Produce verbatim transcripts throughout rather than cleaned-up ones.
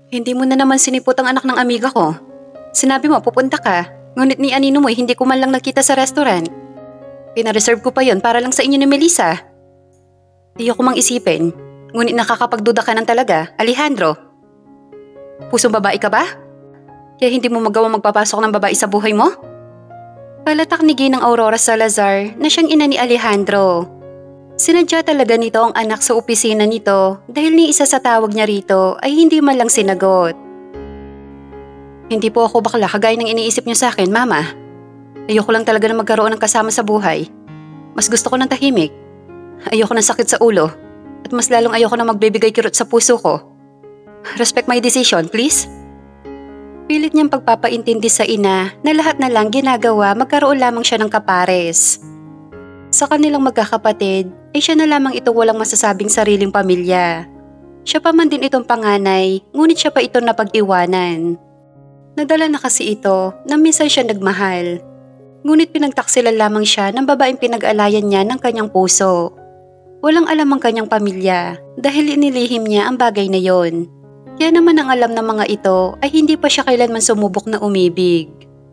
Hindi mo na naman sinipot ang anak ng amiga ko. Sinabi mo pupunta ka, ngunit ni Anino mo hindi ko man lang nakita sa restaurant. Pinareserve ko pa yon para lang sa inyo ni Melissa. Di ako mang isipin, ngunit nakakapagduda ka ng talaga, Alejandro. Pusong babae ka ba? Kaya hindi mo magawa magpapasok ng babae sa buhay mo? Palatak ni Ginang Aurora Salazar na siyang ina ni Alejandro. Sinadya talaga nito ang anak sa opisina nito dahil ni isa sa tawag niya rito ay hindi man lang sinagot. Hindi po ako bakla kagaya ng iniisip niyo sa akin, Mama. Ayoko lang talaga na magkaroon ng kasama sa buhay. Mas gusto ko ng tahimik. Ayoko ng sakit sa ulo. At mas lalong ayoko na magbibigay kirot sa puso ko. Respect my decision, please. Pilit niyang pagpapaintindi sa ina na lahat na lang ginagawa magkaroon lamang siya ng kapares. Sa kanilang magkakapatid, ay siya na lamang itong walang masasabing sariling pamilya. Siya pa man din itong panganay, ngunit siya pa itong napag-iwanan. Nadala na kasi ito na minsan siya nagmahal. Ngunit pinagtaksilan lamang siya ng babaeng pinag-alayan niya ng kanyang puso. Walang alam ang kanyang pamilya dahil inilihim niya ang bagay na yon. Kaya naman ang alam ng mga ito ay hindi pa siya kailanman sumubok na umibig.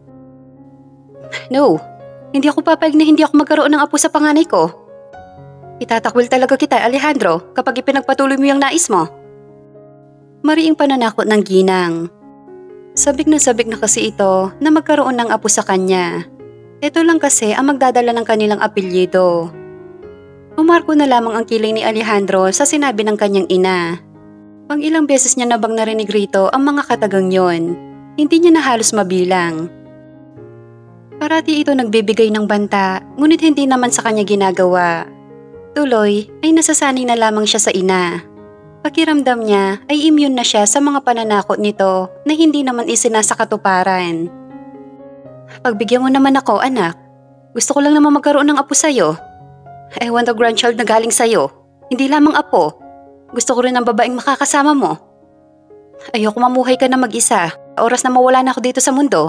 No, hindi ako papayag na hindi ako magkaroon ng apo sa panganay ko. Itatakwil talaga kita, Alejandro, kapag ipinagpatuloy mo yung nais mo. Mariing pananakot ng Ginang. Sabik na sabik na kasi ito na magkaroon ng apo sa kanya. Ito lang kasi ang magdadala ng kanilang apelyido. Umarko na lamang ang kilay ni Alejandro sa sinabi ng kanyang ina. Pang ilang beses niya na bang narinig rito ang mga katagang yon, hindi niya na halos mabilang. Parati ito nagbibigay ng banta, ngunit hindi naman sa kanya ginagawa. Tuloy ay nasasanay na lamang siya sa ina. Pakiramdam niya ay immune na siya sa mga pananakot nito na hindi naman isinasakatuparan. Pagbigyan mo naman ako, anak. Gusto ko lang naman magkaroon ng apo sa'yo. I want a grandchild na galing sa'yo. Hindi lamang apo. Gusto ko rin ng babaeng makakasama mo. Ayoko mamuhay ka na mag-isa. Oras na mawala na ako dito sa mundo.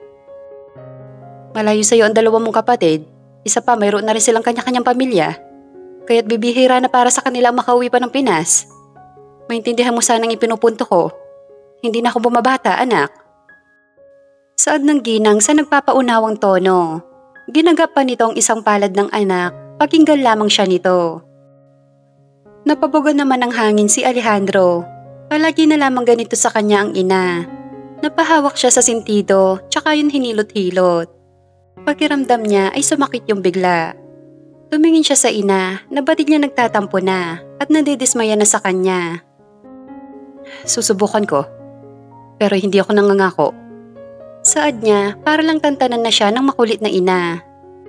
Malayo sa'yo ang dalawa mong kapatid. Isa pa, mayroon na rin silang kanya-kanyang pamilya. Kaya't bibihira na para sa kanila ang makauwi pa ng Pinas. Maintindihan mo sanang ipinupunto ko. Hindi na ako bumabata, anak. Saad ng Ginang sa nagpapaunawang tono. Ginagap pa nito ang isang palad ng anak, pakinggan lamang siya nito. Napabugan naman ng hangin si Alejandro. Palagi na lamang ganito sa kanya ang ina. Napahawak siya sa sintido, tsaka yun hinilot-hilot. Pakiramdam niya ay sumakit yung bigla. Tumingin siya sa ina na batid niya nagtatampo na at nadidismaya na sa kanya. Susubukan ko, pero hindi ako nangangako. Saad niya para lang tantanan na siya ng makulit na ina.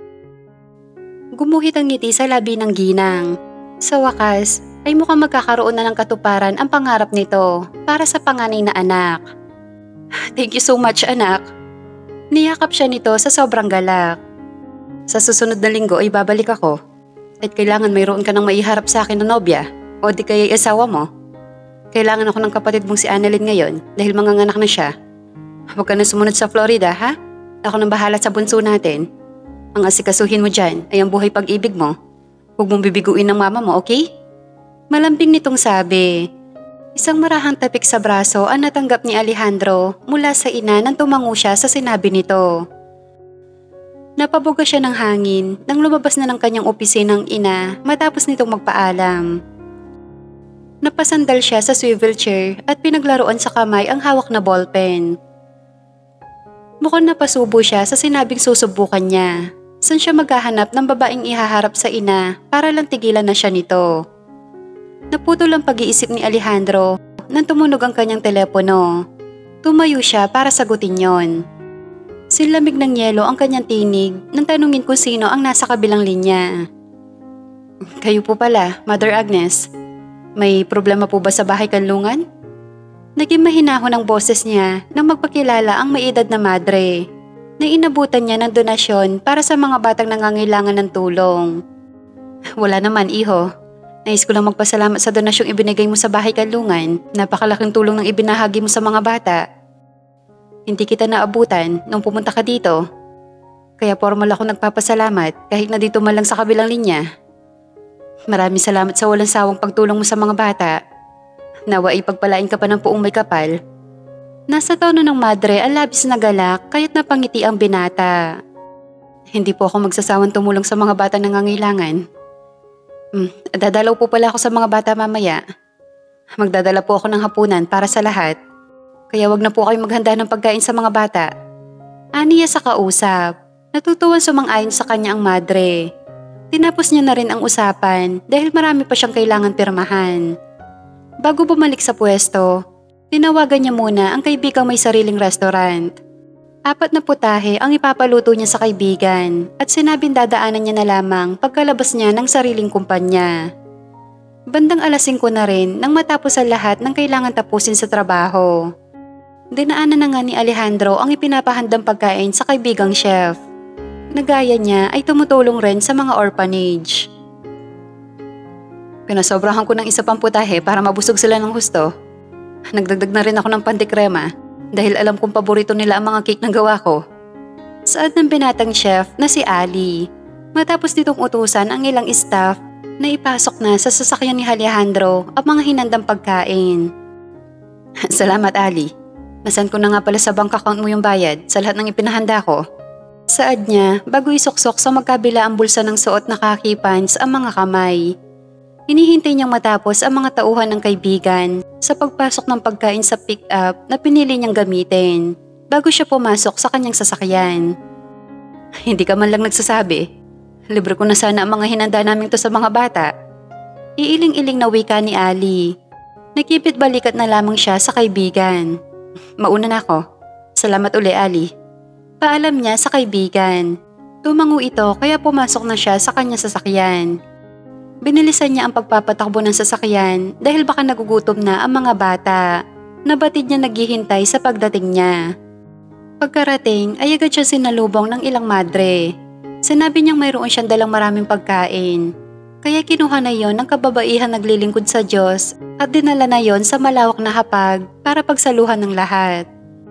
Gumuhit ang ngiti sa labi ng Ginang. Sa wakas ay mukhang magkakaroon na ng katuparan ang pangarap nito para sa panganay na anak. Thank you so much, anak. Niyakap siya nito sa sobrang galak. Sa susunod na linggo ay babalik ako at kailangan mayroon ka nang maiharap sa akin na nobya o di kaya asawa mo. Kailangan ako ng kapatid mong si Annalyn ngayon dahil manganganak na siya. Huwag ka na sumunod sa Florida, ha? Ako nang bahala sa bunso natin. Ang asikasuhin mo dyan ay ang buhay pag-ibig mo. Huwag mong bibiguin ng mama mo, okay? Malambing nitong sabi. Isang marahang tapik sa braso ang natanggap ni Alejandro mula sa ina nang tumango siya sa sinabi nito. Napabuga siya ng hangin nang lumabas na ng kanyang opisinang ina matapos nitong magpaalam. Napasandal siya sa swivel chair at pinaglaruan sa kamay ang hawak na ballpen. Mukhang napasubo siya sa sinabing susubukan niya. Saan siya maghahanap ng babaeng ihaharap sa ina para lang tigilan na siya nito. Naputol ang pag-iisip ni Alejandro nang tumunog ang kanyang telepono. Tumayo siya para sagutin yon. Sinlamig ng yelo ang kanyang tinig nang tanungin kung sino ang nasa kabilang linya. Kayo po pala, Mother Agnes. May problema po ba sa bahay kanlungan? Naging mahinahon ang boses niya nang magpakilala ang may edad na madre na inabutan niya ng donasyon para sa mga batang nangangailangan ng tulong. Wala naman, iho. Nais ko lang magpasalamat sa donasyong ibinigay mo sa bahay kanlungan. Napakalaking tulong ng ibinahagi mo sa mga bata. Hindi kita naabutan nung pumunta ka dito. Kaya formal ako nagpapasalamat kahit na dito man lang sa kabilang linya. Maraming salamat sa walang sawang pagtulong mo sa mga bata. Nawa ipagpalain ka pa ng puong may kapal. Nasa tono ng madre ang labis na galak kaya't napangiti ang binata. Hindi po ako magsasawang tumulong sa mga bata nangangailangan. Hmm, dadalaw po pala ako sa mga bata mamaya. Magdadala po ako ng hapunan para sa lahat. Kaya wag na po kayo maghanda ng pagkain sa mga bata. Aniya sa kausap. Natutuwan sumang-ayon sa kanya ang madre. Tinapos niya na rin ang usapan dahil marami pa siyang kailangan pirmahan. Bago bumalik sa pwesto, tinawagan niya muna ang kaibigang may sariling restaurant. Apat na putahe ang ipapaluto niya sa kaibigan at sinabing dadaanan niya na lamang pagkalabas niya ng sariling kumpanya. Bandang alas singko na rin nang matapos ang lahat ng kailangan tapusin sa trabaho. Dinaanan na nga ni Alejandro ang ipinapahandang pagkain sa kaibigang chef. Nagaya niya ay tumutulong rin sa mga orphanage. Pinasobrahan ko ng isa pang putahe para mabusog sila ng husto. Nagdagdag na rin ako ng pantikrema dahil alam kong paborito nila ang mga cake na gawa ko. Saad ng binatang chef na si Ali. Matapos nitong utusan ang ilang staff na ipasok na sa sasakyan ni Alejandro ang mga hinandang pagkain. Salamat Ali. Nasan ko na nga pala sa bank account mo yung bayad sa lahat ng ipinahanda ko. Saad niya bago isuksok sa magkabila ang bulsa ng suot na khaki pants ang mga kamay. Hinihintay niyang matapos ang mga tauhan ng kaibigan sa pagpasok ng pagkain sa pick-up na pinili niyang gamitin bago siya pumasok sa kanyang sasakyan. Hindi ka man lang nagsasabi. Libre ko na sana ang mga hinanda namin to sa mga bata. Iiling-iling na wika ni Ali. Nakipit balikat na lamang siya sa kaibigan. Mauna na ako. Salamat uli Ali. Paalam niya sa kaibigan. Tumango ito kaya pumasok na siya sa kanyang sasakyan. Binilisan niya ang pagpapatakbo ng sasakyan dahil baka nagugutom na ang mga bata. Nabatid niya naghihintay sa pagdating niya. Pagkarating ay agad siya sinalubong ng ilang madre. Sinabi niyang mayroon siyang dalang maraming pagkain. Kaya kinuha na yon ng kababaihan naglilingkod sa Diyos at dinala na yon sa malawak na hapag para pagsaluhan ng lahat.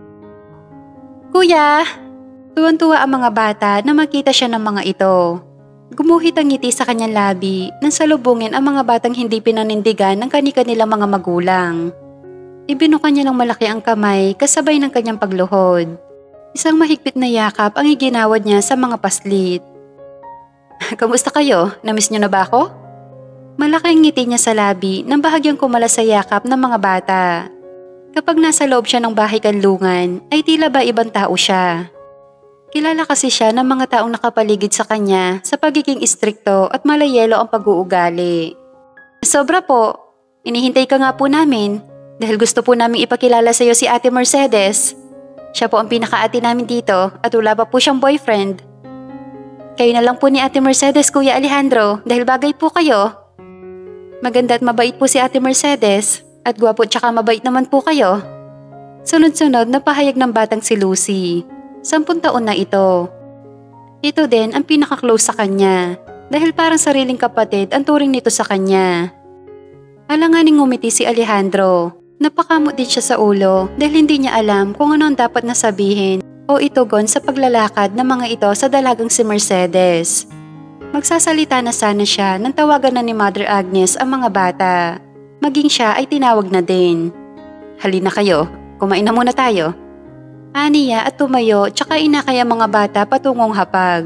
Kuya! Tuwan-tuwa ang mga bata na makita siya ng mga ito. Gumuhit ang ngiti sa kanyang labi nang salubungin ang mga batang hindi pinanindigan ng kani-kanilang mga magulang. Ibinuka niya ng malaki ang kamay kasabay ng kanyang pagluhod. Isang mahigpit na yakap ang iginawad niya sa mga paslit. Kamusta kayo? Namiss niyo na ba ako? Malaki ang ngiti niya sa labi nang bahagyang kumala sa yakap ng mga bata. Kapag nasa loob siya ng bahay kanlungan ay tila ba ibang tao siya. Kilala kasi siya ng mga taong nakapaligid sa kanya sa pagiging istrikto at malayelo ang pag-uugali. Sobra po. Inihintay ka nga po namin dahil gusto po namin ipakilala sa iyo si Ate Mercedes. Siya po ang pinaka-ate namin dito at wala pa po siyang boyfriend. Kayo na lang po ni Ate Mercedes, Kuya Alejandro, dahil bagay po kayo. Maganda at mabait po si Ate Mercedes at gwapo tsaka mabait naman po kayo. Sunod-sunod na pahayag ng batang si Lucy. Sampung taon na ito. Ito din ang pinaka-close sa kanya dahil parang sariling kapatid ang turing nito sa kanya. Alanganing ngumiti si Alejandro. Napakamot din siya sa ulo dahil hindi niya alam kung ano ang dapat na sabihin o itugon sa paglalakad ng mga ito sa dalagang si Mercedes. Magsasalita na sana siya nang tawagan na ni Mother Agnes ang mga bata. Maging siya ay tinawag na din. Halina kayo, kumain na muna tayo. Aniya at tumayo tsaka inakay ang mga bata patungong hapag.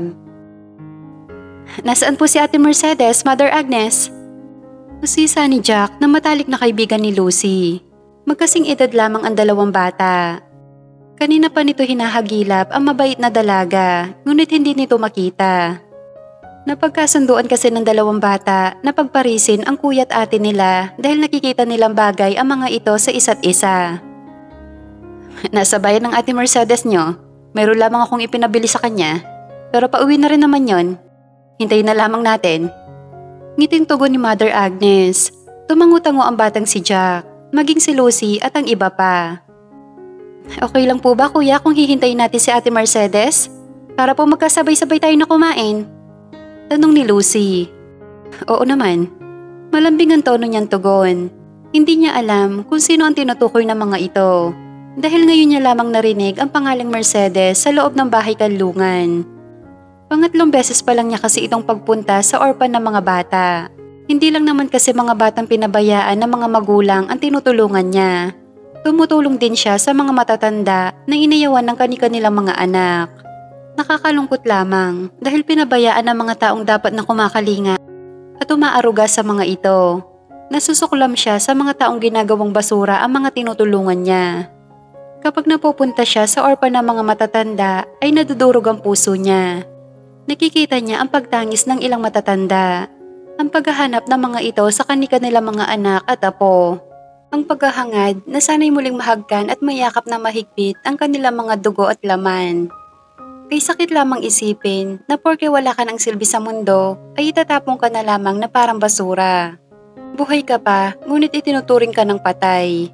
Nasaan po si Ate Mercedes, Mother Agnes? Usisa ni Jack na matalik na kaibigan ni Lucy. Magkasing edad lamang ang dalawang bata. Kanina pa nito hinahagilap ang mabait na dalaga, ngunit hindi nito makita. Napagkasunduan kasi ng dalawang bata na pagparisin ang kuya at ate nila dahil nakikita nilang bagay ang mga ito sa isa't isa. Nasa bayan ng Ate Mercedes nyo, meron lamang akong ipinabili sa kanya, pero pauwi na rin naman yon. Hintayin na lamang natin. Ngiting tugon ni Mother Agnes. Tumangutango ang batang si Jack, maging si Lucy at ang iba pa. Okay lang po ba kuya kung hihintayin natin si Ate Mercedes? Para po magkasabay-sabay tayo na kumain. Tanong ni Lucy. Oo naman. Malambing ang tono niyang tugon. Hindi niya alam kung sino ang tinutukoy ng mga ito. Dahil ngayon niya lamang narinig ang pangalang Mercedes sa loob ng bahay kanlungan. Pangatlong beses pa lang niya kasi itong pagpunta sa orphan ng mga bata. Hindi lang naman kasi mga batang pinabayaan ng mga magulang ang tinutulungan niya. Tumutulong din siya sa mga matatanda na inayawan ng kani-kanilang mga anak. Nakakalungkot lamang dahil pinabayaan ng mga taong dapat na kumakalinga at umaaruga sa mga ito. Nasusuklam siya sa mga taong ginagawang basura ang mga tinutulungan niya. Kapag napupunta siya sa orphan ng mga matatanda ay nadudurog ang puso niya. Nakikita niya ang pagtangis ng ilang matatanda. Ang paghahanap ng mga ito sa kani-kanilang mga anak at apo. Ang paghahangad na sana'y muling mahagkan at mayakap na mahigpit ang kanilang mga dugo at laman. Kay sakit lamang isipin na porke wala ka ng silbi sa mundo ay itatapong ka na lamang na parang basura. Buhay ka pa, ngunit itinuturing ka ng patay.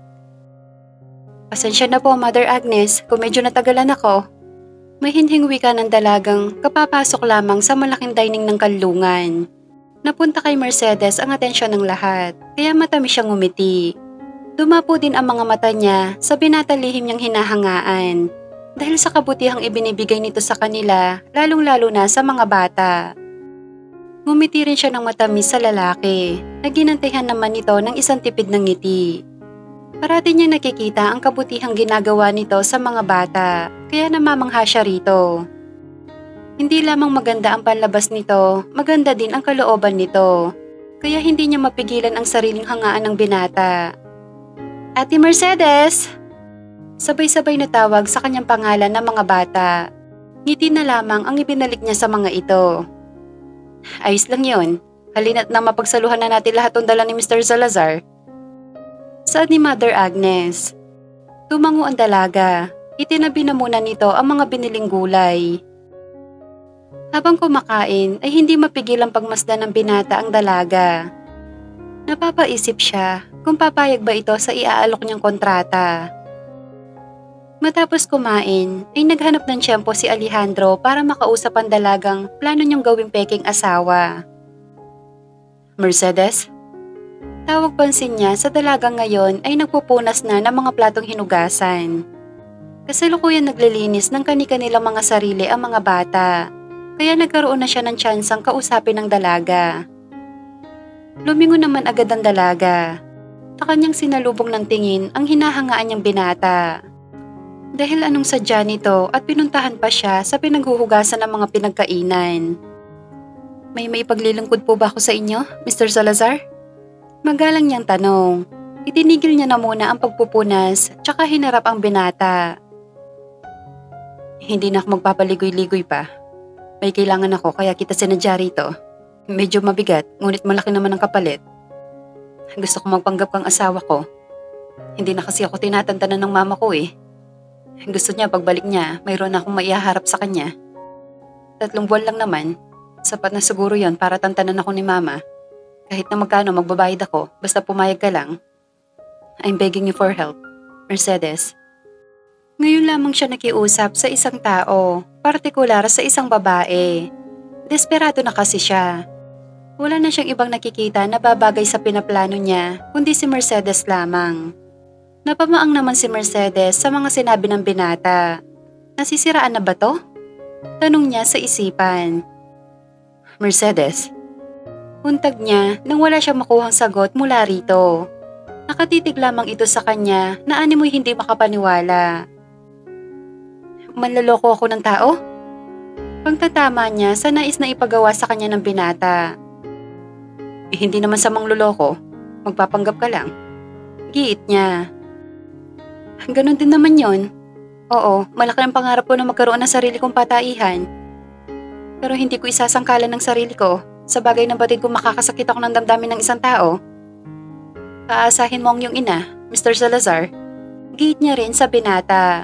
Pasensya na po, Mother Agnes, kung medyo natagalan ako. May hinhingwi ka ng dalagang kapapasok lamang sa malaking dining ng kanlungan. Napunta kay Mercedes ang atensyon ng lahat, kaya matamis siyang ngumiti. Dumapo din ang mga mata niya sa binatalihim niyang hinahangaan dahil sa kabutihang ibinibigay nito sa kanila, lalong-lalo na sa mga bata. Ngumiti rin siya ng matamis sa lalaki na ginantihan naman nito ng isang tipid ng ngiti. Parati niya nakikita ang kabutihang ginagawa nito sa mga bata, kaya namamangha siya rito. Hindi lamang maganda ang panlabas nito, maganda din ang kalooban nito. Kaya hindi niya mapigilan ang sariling hangaan ng binata. Ate Mercedes! Sabay-sabay natawag sa kanyang pangalan ng mga bata. Ngiti na lamang ang ibinalik niya sa mga ito. Ayos lang yun. Halina't na mapagsaluhan na natin lahat ng dala ni Mister Salazar. Saad ni Mother Agnes. Tumango ang dalaga. Itinabi na muna nito ang mga biniling gulay. Habang kumakain ay hindi mapigilang pagmasdan ng binata ang dalaga. Napapaisip siya kung papayag ba ito sa iaalok niyang kontrata. Matapos kumain ay naghanap ng tiyempo si Alejandro para makausap ang dalagang plano niyang gawing peking asawa. Mercedes? Tawag pansin niya sa dalagang ngayon ay nagpupunas na ng mga platong hinugasan. Kasalukuyan naglilinis ng kani-kanilang mga sarili ang mga bata. Kaya nagkaroon na siya ng tsansang kausapin ng dalaga. Lumingon naman agad ang dalaga. Sa kanyang sinalubong ng tingin ang hinahangaan niyang binata. Dahil anong sadya nito at pinuntahan pa siya sa pinaghuhugasan ng mga pinagkainan. May may paglilingkod po ba ako sa inyo, Mister Salazar? Magalang niyang tanong. Itinigil niya na muna ang pagpupunas tsaka hinarap ang binata. Hindi na ako magpapaligoy-ligoy pa. May kailangan ako kaya kita sinadya rito. Medyo mabigat, ngunit malaki naman ang kapalit. Gusto ko magpanggap kang asawa ko. Hindi na kasi ako tinatantanan ng mama ko eh. Gusto niya pagbalik niya, mayroon akong maihaharap sa kanya. Tatlong buwan lang naman, sapat na siguro yon para tantanan ako ni mama. Kahit na magkano magbabayad ako, basta pumayag ka lang. I'm begging you for help, Mercedes. Ngayon lamang siya nakiusap sa isang tao, partikular sa isang babae. Desperado na kasi siya. Wala na siyang ibang nakikita na babagay sa pinaplano niya, kundi si Mercedes lamang. Napamaang naman si Mercedes sa mga sinabi ng binata. Nasisiraan na ba to? Tanong niya sa isipan. Mercedes. Huntag niya nang wala siyang makuhang sagot mula rito. Nakatitig lamang ito sa kanya na animoy hindi makapaniwala. Manloloko ako ng tao? Pagtatama niya sa nais na ipagawa sa kanya ng binata. Eh, hindi naman sa mangloloko, magpapanggap ka lang. Giit niya. Ganon din naman yon. Oo, malaki ang pangarap ko na magkaroon ng sarili kong pataihan. Pero hindi ko isasangkalan ng sarili ko sa bagay na batid kung makakasakit ako ng damdamin ng isang tao. Paasahin mo ang iyong ina, Mister Salazar. Giit niya rin sa binata.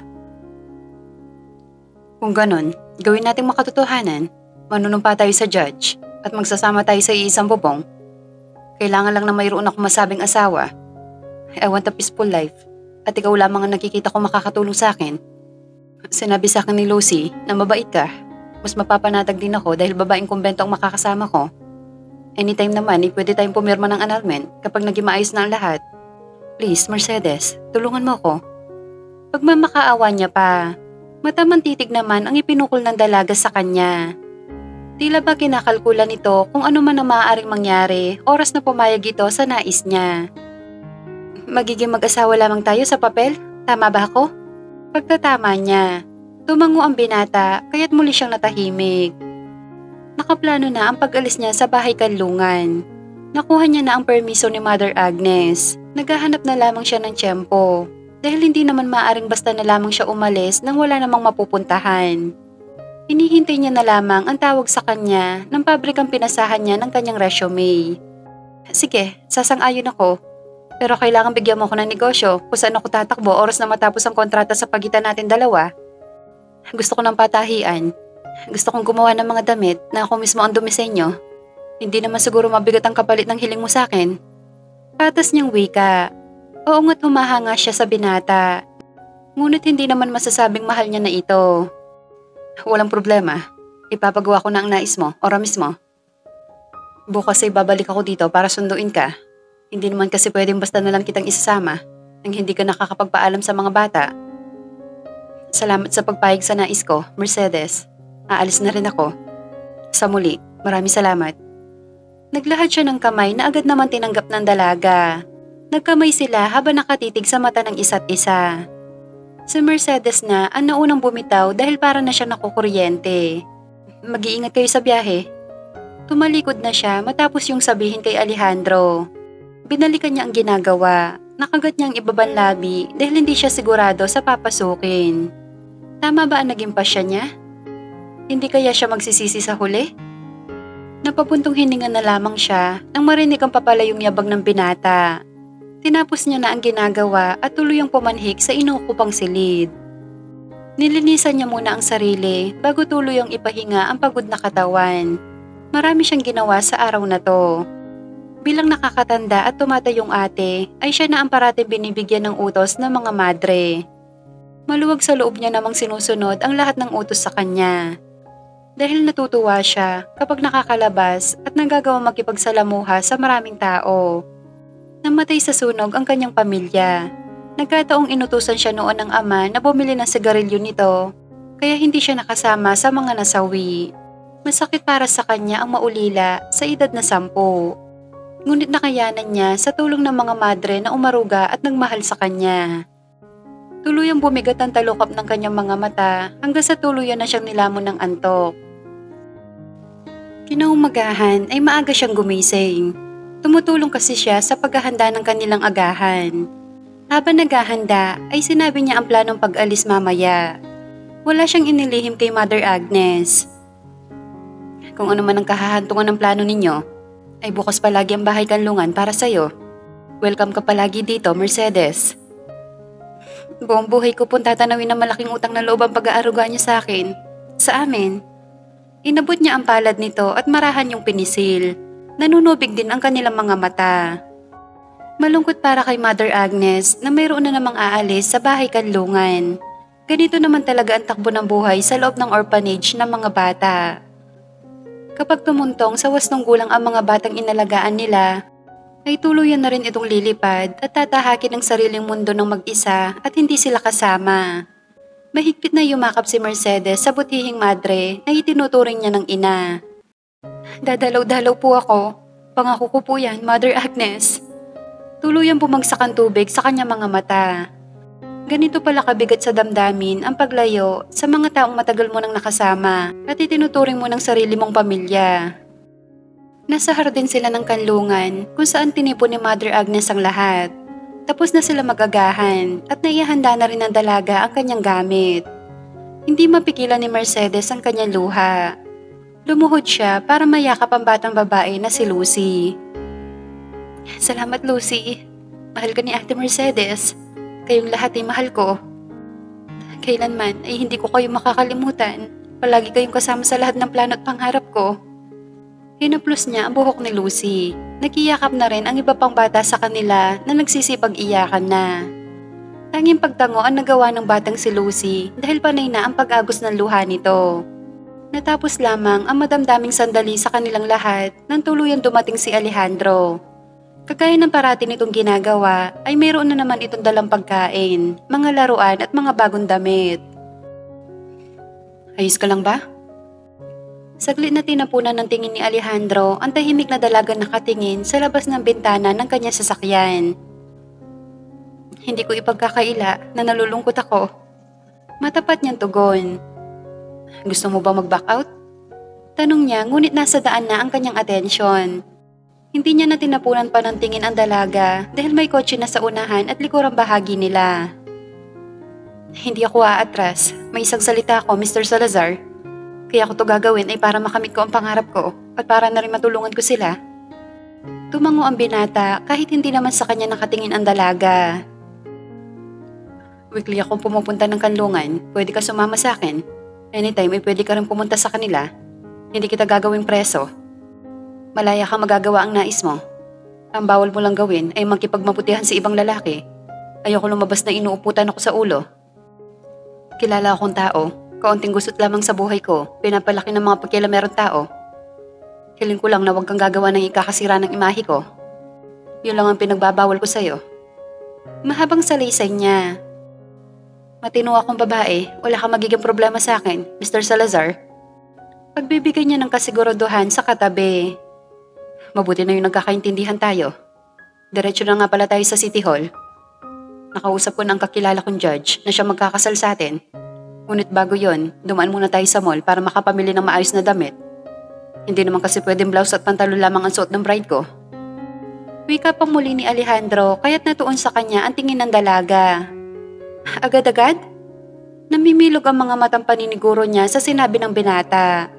Kung ganon, gawin nating makatotohanan, manunumpa tayo sa judge at magsasama tayo sa iisang bubong. Kailangan lang na mayroon akong masabing asawa. I want a peaceful life at ikaw lamang ang nakikita ko makakatulong sa akin. Sinabi sa akin ni Lucy na mabait ka. Mas mapapanatag din ako dahil babaeng kumbento ang makakasama ko. Anytime naman, eh, pwede tayong pumirma ng annulment kapag naging maayos na ang lahat. Please, Mercedes, tulungan mo ako. Pagmamakaawa niya pa, matamang titig naman ang ipinukol ng dalaga sa kanya. Tila ba kinakalkula nito kung ano man ang maaaring mangyari oras na pumayag ito sa nais niya. Magiging mag-asawa lamang tayo sa papel? Tama ba ako? Pagtatama niya. Tumango ang binata kaya't muli siyang natahimik. Nakaplano na ang pag-alis niya sa bahay kanlungan. Nakuha niya na ang permiso ni Mother Agnes. Naghahanap na lamang siya ng tiyempo dahil hindi naman maaaring basta na lamang siya umalis nang wala namang mapupuntahan. Hinihintay niya na lamang ang tawag sa kanya ng pabrikang pinasahan niya ng kanyang resume. Sige, sasang-ayon ako. Pero kailangan bigyan mo ako ng negosyo kung saan ako tatakbo oras na matapos ang kontrata sa pagitan natin dalawa. Gusto ko ng patahian. Gusto kong gumawa ng mga damit na ako mismo ang dumisenyo. Hindi naman siguro mabigat ang kapalit ng hiling mo sa akin. Patas niyang wika. Oo nga't humahanga siya sa binata. Ngunit hindi naman masasabing mahal niya na ito. Walang problema. Ipapagawa ko na ang nais mo, ora mismo. Bukas ay babalik ako dito para sunduin ka. Hindi naman kasi pwedeng basta na lang kitang isasama nang hindi ka nakakapagpaalam sa mga bata. Salamat sa pagpayag sa nais ko, Mercedes. Aalis na rin ako. Sa muli, maraming salamat. Naglahad siya ng kamay na agad naman tinanggap ng dalaga. Nagkamay sila habang nakatitig sa mata ng isa't isa. Si Mercedes na ang naunang bumitaw dahil para na siya nakukuryente. Mag-iingat kayo sa biyahe. Tumalikod na siya matapos yung sabihin kay Alejandro. Binalikan niya ang ginagawa. Nakagat niya ang ibabang labi dahil hindi siya sigurado sa papasukin. Tama ba ang naging pasya niya? Hindi kaya siya magsisisi sa huli? Napapuntong hininga na lamang siya nang marinig ang papalayong yabag ng binata. Tinapos niya na ang ginagawa at tuluyang pumanhik sa inukupang silid. Nilinisan niya muna ang sarili bago tuluyang ipahinga ang pagod na katawan. Marami siyang ginawa sa araw na to. Bilang nakakatanda at tumatayong ate ay siya na ang parating binibigyan ng utos ng mga madre. Maluwag sa loob niya namang sinusunod ang lahat ng utos sa kanya. Dahil natutuwa siya kapag nakakalabas at nagagawang makipagsalamuha sa maraming tao. Namatay sa sunog ang kanyang pamilya. Nagkataong inutusan siya noon ng ama na bumili ng sigarilyo nito, kaya hindi siya nakasama sa mga nasawi. Masakit para sa kanya ang maulila sa edad na sampu. Ngunit nakayanan niya sa tulong ng mga madre na umaruga at nagmahal sa kanya. Tuluyang bumigat ang talukap ng kanyang mga mata hanggang sa tuluyan na siyang nilamon ng antok. Kinaumagahan ay maaga siyang gumising. Tumutulong kasi siya sa paghahanda ng kanilang agahan. Habang naghahanda ay sinabi niya ang planong pag-alis mamaya. Wala siyang inilihim kay Mother Agnes. Kung ano man ang kahahantungan ng plano ninyo, ay bukas palagi ang bahay kanlungan para sa'yo. Welcome ka palagi dito, Mercedes. Buong buhay ko pong tatanawin ng malaking utang na loob ang pag-aaruga niya sa akin. Sa amin. Inabot niya ang palad nito at marahan yung pinisil. Nanunubig din ang kanilang mga mata. Malungkot para kay Mother Agnes na mayroon na namang aalis sa bahay kanlungan. Ganito naman talaga ang takbo ng buhay sa loob ng orphanage ng mga bata. Kapag tumuntong sa wastong gulang ang mga batang inalagaan nila, ay tuluyan na rin itong lilipad at tatahakin ang sariling mundo ng mag-isa at hindi sila kasama. Mahigpit na yumakap si Mercedes sa butihing madre na itinuturing niya ng ina. Dadalaw-dalaw po ako. Pangako ko po yan, Mother Agnes. Tuluyang bumagsak ang tubig sa kanyang mga mata. Ganito pala kabigat sa damdamin ang paglayo sa mga taong matagal mo nang nakasama at itinuturing mo ng sarili mong pamilya. Nasa hardin sila ng kanlungan kung saan tinipon ni Mother Agnes ang lahat. Tapos na sila mag-agahan at naihanda na rin ng dalaga ang kanyang gamit. Hindi mapigilan ni Mercedes ang kanyang luha. Lumuhod siya para mayakap ang batang babae na si Lucy. Salamat, Lucy. Mahal ka ni Ate Mercedes. Kayong lahat ay mahal ko. Kailanman ay hindi ko kayo makakalimutan. Palagi kayong kasama sa lahat ng plano at pangarap ko. Hinaplos niya ang buhok ni Lucy. Nagiyakap na rin ang iba pang bata sa kanila na nagsisipag-iyakan na. Tanging pagtango ang nagawa ng batang si Lucy dahil panay na ang pag-agos ng luha nito. Natapos lamang ang madamdaming sandali sa kanilang lahat nang tuluyang dumating si Alejandro. Kagaya ng parati nitong ginagawa ay mayroon na naman itong dalang pagkain, mga laruan at mga bagong damit. Ayos ka lang ba? Saglit na tinapunan ng tingin ni Alejandro ang tahimik na dalagang nakatingin sa labas ng bintana ng kanyang sasakyan. Hindi ko ipagkakaila na nalulungkot ako. Matapat niyang tugon. Gusto mo ba mag-back out? Tanong niya ngunit nasa daan na ang kanyang atensyon. Hindi niya na tinapunan pa ng tingin ang dalaga dahil may kotse na sa unahan at likurang bahagi nila. Hindi ako aatras. May isang salita ako, Mister Salazar. Kaya ko to gagawin ay para makamit ko ang pangarap ko at para na rin matulungan ko sila. Tumango ang binata kahit hindi naman sa kanya nakatingin ang dalaga. Weekly akong pumupunta ng kanlungan, pwede ka sumama sa akin. Anytime ay pwede ka rin pumunta sa kanila. Hindi kita gagawing preso. Malaya ka magagawa ang nais mo. Ang bawal mo lang gawin ay magkipagmaputihan sa ibang lalaki. Ayoko lumabas na inuuputan ako sa ulo. Kilala akong tao. Kaunting gusot lamang sa buhay ko, pinapalaki ng mga pagkilamerong tao. Hiling ko lang na huwag kang gagawa ng ikakasira ng imahe ko. Yun lang ang pinagbabawal ko sa'yo. Mahabang salaysay niya. Matino akong babae, wala kang magiging problema sa akin, Mister Salazar. Pagbibigay niya ng kasiguraduhan sa katabi. Mabuti na yung nagkakaintindihan tayo. Diretso na nga pala tayo sa City Hall. Nakausap ko na ang kakilala kong judge na siya magkakasal sa atin. Ngunit bago yon, dumaan muna tayo sa mall para makapamili ng maayos na damit. Hindi naman kasi pwedeng blouse at pantalon lamang ang suot ng bride ko. Wika pang muli ni Alejandro kaya't natuon sa kanya ang tingin ng dalaga. Agad-agad? Namimilog ang mga matang paniniguro niya sa sinabi ng binata.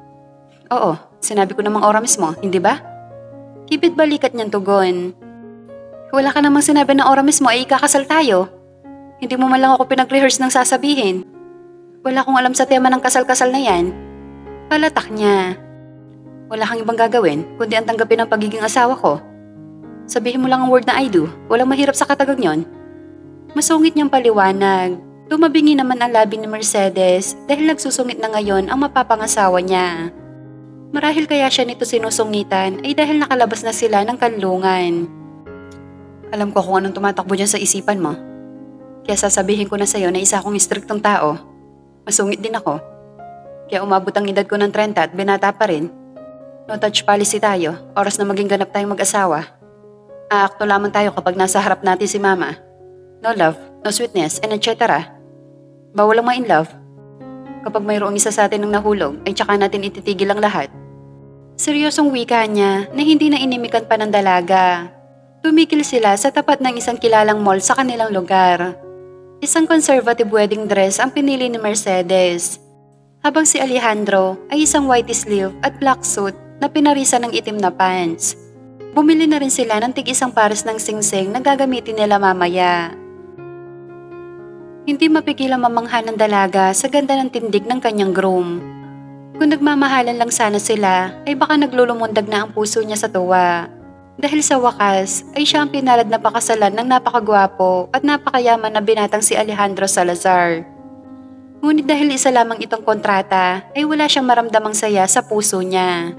Oo, sinabi ko namang ora mismo, hindi ba? Kibit balikat niyang tugon. Wala ka namang sinabi ng ora mismo ay ikakasal tayo. Hindi mo man lang ako pinag-rehearse ng sasabihin. Wala akong alam sa tema ng kasal-kasal na yan. Palatak niya. Wala kang ibang gagawin kundi ang tanggapin ang pagiging asawa ko. Sabihin mo lang ang word na I do. Walang mahirap sa katagang yon. Masungit niyang paliwanag. Tumabingi naman ang labi ni Mercedes dahil nagsusungit na ngayon ang mapapangasawa niya. Marahil kaya siya nito sinusungitan ay dahil nakalabas na sila ng kanlungan. Alam ko kung anong tumatakbo dyan sa isipan mo. Kaya sasabihin ko na sa'yo na isa akong istriktong tao. Masungit din ako. Kaya umabot ang edad ko ng thirty at binata pa rin. No touch policy tayo, oras na maging ganap tayong mag-asawa. Aakto lamang tayo kapag nasa harap natin si mama. No love, no sweetness, and et cetera. Bawal ang ma-in love. Kapag mayroong isa sa atin ang nahulog, ay tsaka natin ititigil ang lahat. Seryosong wika niya na hindi na inimikan pa ng dalaga. Tumikil sila sa tapat ng isang kilalang mall sa kanilang lugar. Isang conservative wedding dress ang pinili ni Mercedes. Habang si Alejandro ay isang white sleeve at black suit na pinarisan ng itim na pants. Bumili na rin sila ng tig-isang pares ng singsing na gagamitin nila mamaya. Hindi mapigilang mamangha ng dalaga sa ganda ng tindig ng kanyang groom. Kung nagmamahalan lang sana sila ay baka naglulumundag na ang puso niya sa tuwa. Dahil sa wakas ay siya ang pinalad na pakasalan ng napakagwapo at napakayaman na binatang si Alejandro Salazar. Ngunit dahil isa lamang itong kontrata ay wala siyang maramdamang saya sa puso niya.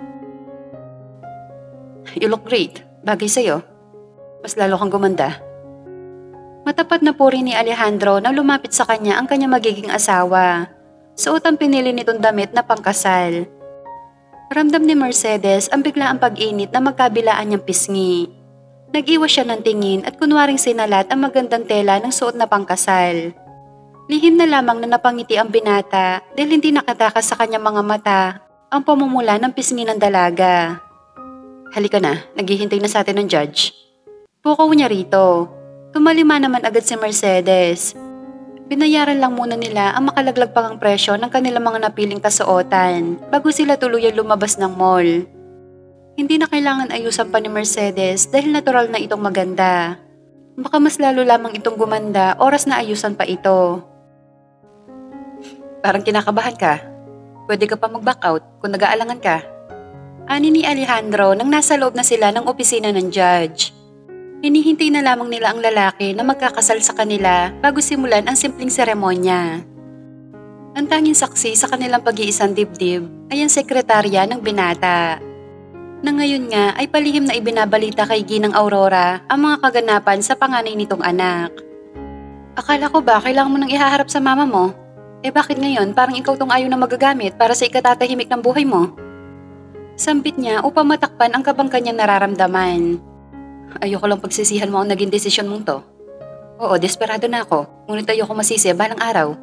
You look great. Bagay sa'yo. Mas lalo kang gumanda. Matapat na puri ni Alejandro na lumapit sa kanya ang kanyang magiging asawa. Suot ang pinili nitong damit na pangkasal. Ramdam ni Mercedes ang biglaang pag-init na magkabilaan niyang pisngi. Nag-iwas siya ng tingin at kunwaring sinalat ang magandang tela ng suot na pangkasal. Lihim na lamang na napangiti ang binata dahil hindi nakatakas sa kanyang mga mata ang pamumula ng pisngi ng dalaga. Halika na, naghihintay na sa atin ng judge. Pukaw niya rito. Tumalima naman agad si Mercedes. Binayaran lang muna nila ang makalaglag pang presyo ng kanilang mga napiling kasuotan bago sila tuluyang lumabas ng mall. Hindi na kailangan ayusan pa ni Mercedes dahil natural na itong maganda. Baka mas lalo lamang itong gumanda oras na ayusan pa ito. Parang kinakabahan ka. Pwede ka pa mag-back out kung nag-aalangan ka. Ani ni Alejandro nang nasa loob na sila ng opisina ng judge. Hinihintay na lamang nila ang lalaki na magkakasal sa kanila bago simulan ang simpleng seremonya. Ang tanging saksi sa kanilang pag-iisang dibdib ay ang sekretarya ng binata. Na ngayon nga ay palihim na ibinabalita kay Ginang Aurora ang mga kaganapan sa panganay nitong anak. Akala ko ba kailangan mo nang ihaharap sa mama mo? Eh bakit ngayon parang ikaw tong ayaw na magagamit para sa ikatatahimik ng buhay mo? Sambit niya upang matakpan ang kabang kanyang nararamdaman. Ayoko lang pagsisihan mo ang naging desisyon mong to. Oo, desperado na ako, ngunit ayoko masisi balang araw.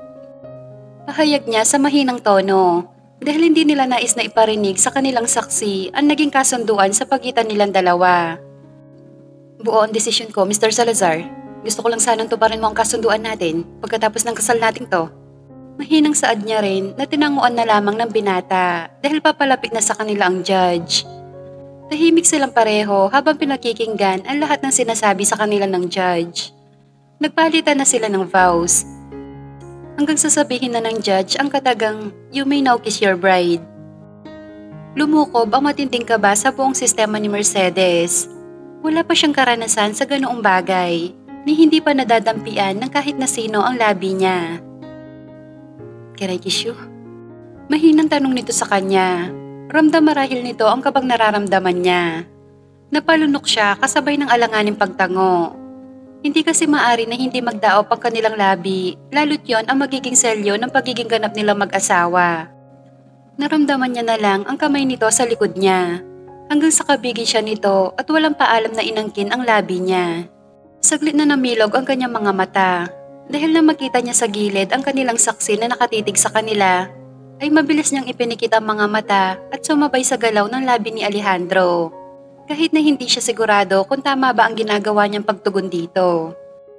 Pahayag niya sa mahinang tono dahil hindi nila nais na iparinig sa kanilang saksi ang naging kasunduan sa pagitan nilang dalawa. Buo ang desisyon ko, Mister Salazar. Gusto ko lang sanang tuparin mo ang kasunduan natin pagkatapos ng kasal nating to. Mahinang saad niya rin na tinanguan na lamang ng binata dahil papalapit na sa kanila ang judge. Tahimik silang pareho habang pinakikinggan ang lahat ng sinasabi sa kanila ng judge. Nagpalitan na sila ng vows. Hanggang sasabihin na ng judge ang katagang, "You may now kiss your bride." Lumukob ang matinding kaba sa buong sistema ni Mercedes. Wala pa siyang karanasan sa ganoong bagay, ni hindi pa nadadampian ng kahit na sino ang labi niya. "Can I kiss you?" Mahinang tanong nito sa kanya. Ramdam marahil nito ang kabang nararamdaman niya. Napalunok siya kasabay ng alanganing pagtango. Hindi kasi maari na hindi magdaop ang kanilang labi, lalo't yon ang magiging selyo ng pagiging ganap nilang mag-asawa. Naramdaman niya na lang ang kamay nito sa likod niya, hanggang sa kabigi siya nito at walang paalam na inangkin ang labi niya. Saglit na namilog ang kanyang mga mata, dahil na makita niya sa gilid ang kanilang saksi na nakatitig sa kanila, ay mabilis niyang ipinikit ang mga mata at sumabay sa galaw ng labi ni Alejandro. Kahit na hindi siya sigurado kung tama ba ang ginagawa niyang pagtugon dito.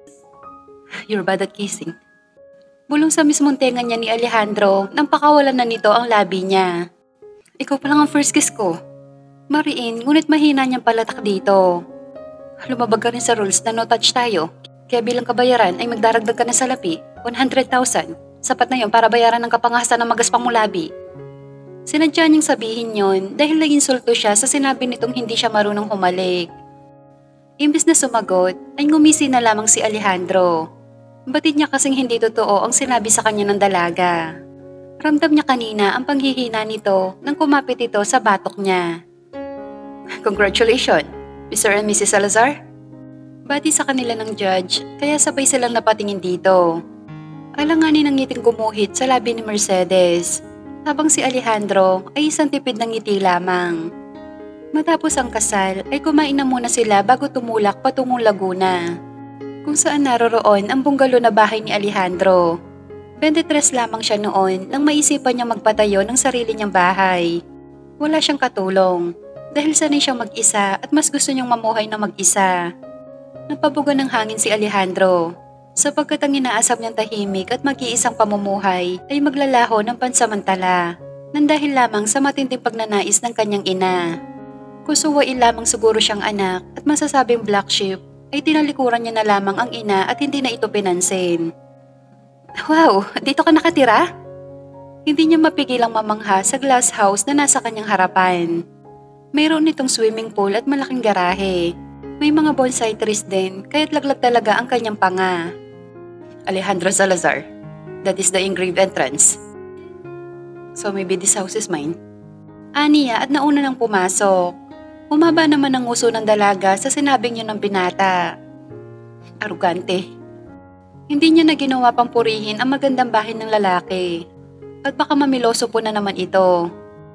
"You're bad at kissing." Bulong sa mismong tenga niya ni Alejandro nang pakawalan na nito ang labi niya. "Ikaw pa lang ang first kiss ko." Mariin, ngunit mahina niyang palatak dito. "Lumabag ka rin sa rules na no touch tayo, kaya bilang kabayaran ay magdaragdag ka na sa lapi, one hundred thousand. Sapat na yon para bayaran ng kapangahasan ng magaspang mong labi." Sinadya niyang sabihin yon dahil nag-insulto siya sa sinabi nitong hindi siya marunong humalik. Imbis na sumagot, ay ngumisi na lamang si Alejandro. Batid niya kasing hindi totoo ang sinabi sa kanya ng dalaga. Ramdam niya kanina ang panghihina nito nang kumapit ito sa batok niya. "Congratulations, Mister and Missus Salazar." Bati sa kanila ng judge, kaya sabay silang napatingin dito. Alanganin ang ngiting gumuhit sa labi ni Mercedes, habang si Alejandro ay isang tipid ng ngiti lamang. Matapos ang kasal ay kumain na muna sila bago tumulak patungong Laguna, kung saan naroroon ang bungalo na bahay ni Alejandro. twenty-three lamang siya noon nang maisipan niyang magpatayo ng sarili niyang bahay. Wala siyang katulong dahil sanay siyang mag-isa at mas gusto niyang mamuhay na mag-isa. Napabugan ng hangin si Alejandro, sapagkat ang inaasam niyang tahimik at mag-iisang pamumuhay ay maglalaho ng pansamantala nang dahil lamang sa matinding pagnanais ng kanyang ina. Kusuwain lamang siguro siyang anak at masasabing black sheep ay tinalikuran niya na lamang ang ina at hindi na ito pinansin. "Wow, dito ka nakatira?" Hindi niya mapigilang mamangha sa glass house na nasa kanyang harapan. Mayroon nitong swimming pool at malaking garahe. May mga bonsai trees din kaya't laglag talaga ang kanyang panga. "Alejandro Salazar, that is the engraved entrance. So maybe this house is mine." Aniya at nauna nang pumasok. Humaba naman ang uso ng dalaga sa sinabing niyo ng binata. Arugante. Hindi niya na ginawa pang purihin ang magandang bahay ng lalaki. At baka mamiloso po na naman ito.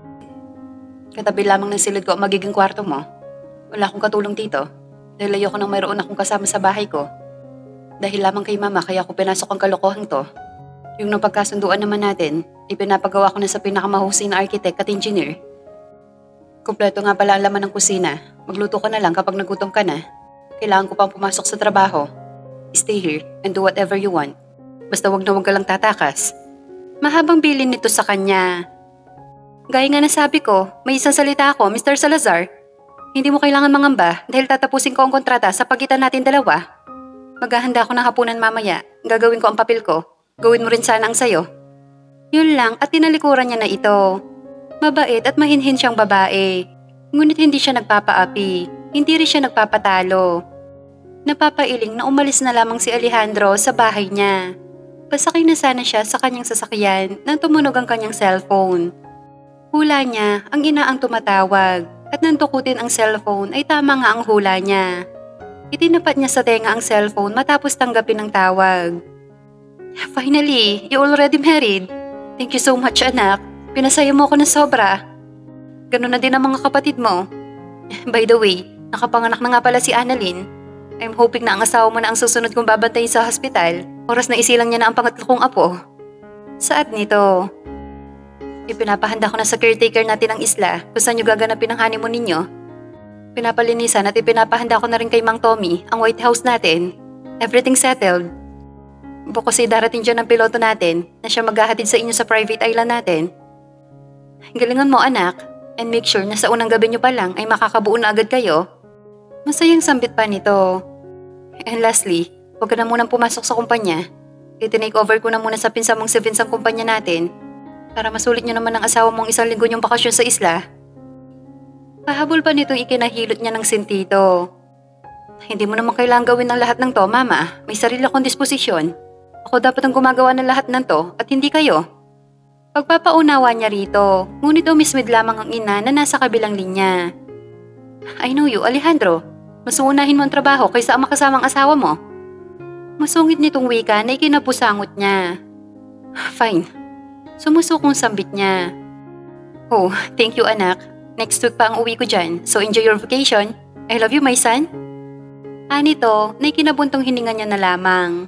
"Katabi lamang ng silid ko ang magiging kwarto mo. Wala akong katulong dito dahil ayoko nang mayroon akong kasama sa bahay ko. Dahil lamang kay mama kaya ako pinasok ang kalokohan to. Yung napagkasunduan naman natin, ipinapagawa ko na sa pinakamahusay na architect at engineer. Kumpleto nga pala ang laman ng kusina. Magluto ka na lang kapag nagutom ka na. Kailangan ko pang pumasok sa trabaho. Stay here and do whatever you want. Basta wag na wag ka lang tatakas." Mahabang bilin nito sa kanya. "Gaya nga nasabi ko, may isang salita ako, Mister Salazar. Hindi mo kailangan mangamba dahil tatapusin ko ang kontrata sa pagitan natin dalawa. Maghahanda ako ng hapunan mamaya. Gagawin ko ang papel ko. Gawin mo rin sana ang sayo." Yun lang at tinalikuran niya na ito. Mabait at mahinhin siyang babae. Ngunit hindi siya nagpapaapi. Hindi rin siya nagpapatalo. Napapailing na umalis na lamang si Alejandro sa bahay niya. Pasakay na sana siya sa kanyang sasakyan nang tumunog ang kanyang cellphone. Hula niya ang ina ang tumatawag at nang tukutin ang cellphone ay tama nga ang hula niya. Itinapat niya sa tenga ang cellphone matapos tanggapin ang tawag. Finally, you already married. Thank you so much, anak. Pinasaya mo ako ng sobra. Ganun na din ang mga kapatid mo. By the way, nakapanganak na nga pala si Annalyn. I'm hoping na ang asawa mo na ang susunod kong babantayin sa hospital. Oras na isilang niya na ang pangatlo kong apo. Saat nito? Ipinapahanda ko na sa caretaker natin ang isla kung saan nyo gaganapin ang honeymoon ninyo. Pinapalinisan at ipinapahanda ko na rin kay Mang Tommy ang White House natin. Everything settled. Bukos ay darating dyan ang piloto natin na siya maghahatid sa inyo sa private island natin. Galingan mo anak, and make sure na sa unang gabi nyo pa lang ay makakabuo na agad kayo. Masayang sambit pa nito. And lastly, huwag ka na munang pumasok sa kumpanya. Itinake over ko na muna sa pinsan mong si Vince ang kumpanya natin para masulit nyo naman ang asawa mong isang linggo niyong bakasyon sa isla. Pahabol pa nitong ikinahilot niya ng sintito. Hindi mo naman kailangang gawin ng lahat ng to, mama. May sarili akong disposisyon. Ako dapat ang gumagawa ng lahat ng to at hindi kayo. Pagpapaunawa niya rito, ngunit umismid lamang ang ina na nasa kabilang linya. I know you, Alejandro. Mas uunahin mo ang trabaho kaysa ang makasamang asawa mo. Masungit nitong wika na ikinapusangot niya. Fine. Sumusukong sambit niya. Oh, thank you anak. Next week pa ang uwi ko dyan, so enjoy your vacation. I love you, my son. Anito, na ikinabuntong hininga niya na lamang.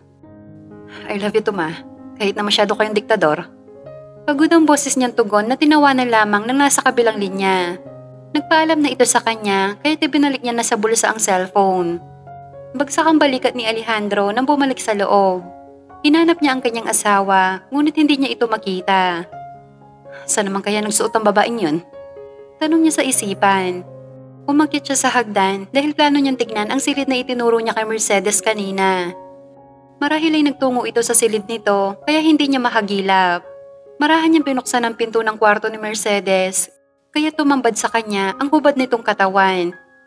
I love you too, ma. Kahit na masyado kayong diktador. Pagod ang boses niyang tugon na tinawanan lamang ng nasa kabilang linya. Nagpaalam na ito sa kanya, kaya ibinalik niya na sa bulsa ang cellphone. Bagsak ang balikat ni Alejandro nang bumalik sa loob. Hinanap niya ang kanyang asawa, ngunit hindi niya ito makita. Saan naman kaya nagsuot ang babaeng yun? Tanong niya sa isipan. Umakyat siya sa hagdan dahil plano niyang tignan ang silid na itinuro niya kay Mercedes kanina. Marahil ay nagtungo ito sa silid nito kaya hindi niya mahagilap. Marahan niyang pinuksan ang pinto ng kwarto ni Mercedes kaya tumambad sa kanya ang hubad nitong katawan.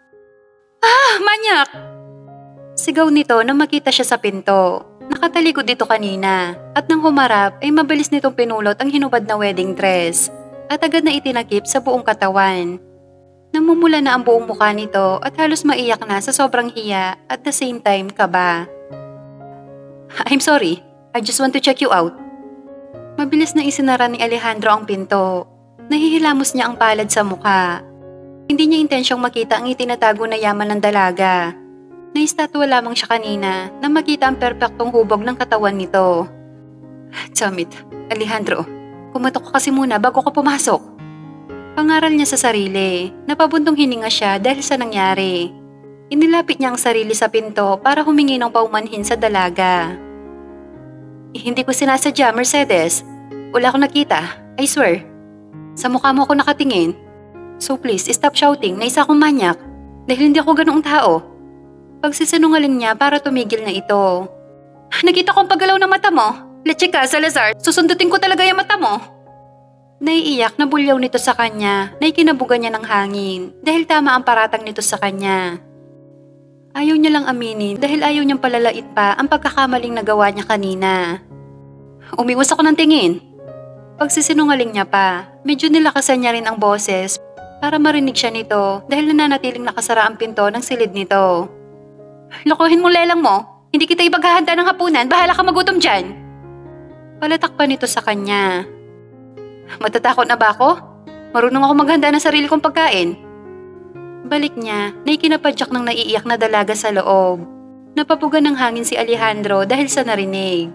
Ah! Manyak! Sigaw nito nang makita siya sa pinto. Nakatalikod dito kanina at nang humarap ay mabilis nitong pinulot ang hinubad na wedding dress at agad na itinakip sa buong katawan. Namumula na ang buong mukha nito at halos maiyak na sa sobrang hiya at the same time kaba. I'm sorry, I just want to check you out. Mabilis na isinara ni Alejandro ang pinto. Nahihilamos niya ang palad sa mukha. Hindi niya intensyong makita ang itinatago na yaman ng dalaga. Naistatwa lamang siya kanina nang makita ang perpektong hubog ng katawan nito. Damn it, Alejandro. Kumatok ka kasi muna bago ko pumasok. Pangaral niya sa sarili, napabuntong hininga siya dahil sa nangyari. Inilapit niya ang sarili sa pinto para humingi ng paumanhin sa dalaga. Eh, hindi ko sinasadya, Mercedes. Wala akong nakita, I swear. Sa mukha mo ako nakatingin. So please, stop shouting na isa akong manyak dahil hindi ako ganoong tao. Pagsisinungaling niya para tumigil na ito. Nakita ko ang paggalaw ng mata mo. Leche ka, Salazar. Susundutin ko talaga yung mata mo. Naiiyak na bulyaw nito sa kanya na ikinabugan niya ng hangin dahil tama ang paratang nito sa kanya. Ayaw niya lang aminin dahil ayaw niyang palalait pa ang pagkakamaling nagawa niya kanina. Umiwas ako ng tingin. Pagsisinungaling niya pa, medyo nilakasan niya rin ang boses para marinig siya nito dahil nananatiling nakasara ang pinto ng silid nito. Lokohin mo lelang mo. Hindi kita ipaghahanda ng hapunan. Bahala ka magutom dyan. Palatak pa nito sa kanya. Matatakot na ba ako? Marunong ako maghanda ng sarili kong pagkain. Balik niya na ikinapadyak ng naiiyak na dalaga sa loob. Napapugan ng hangin si Alejandro dahil sa narinig.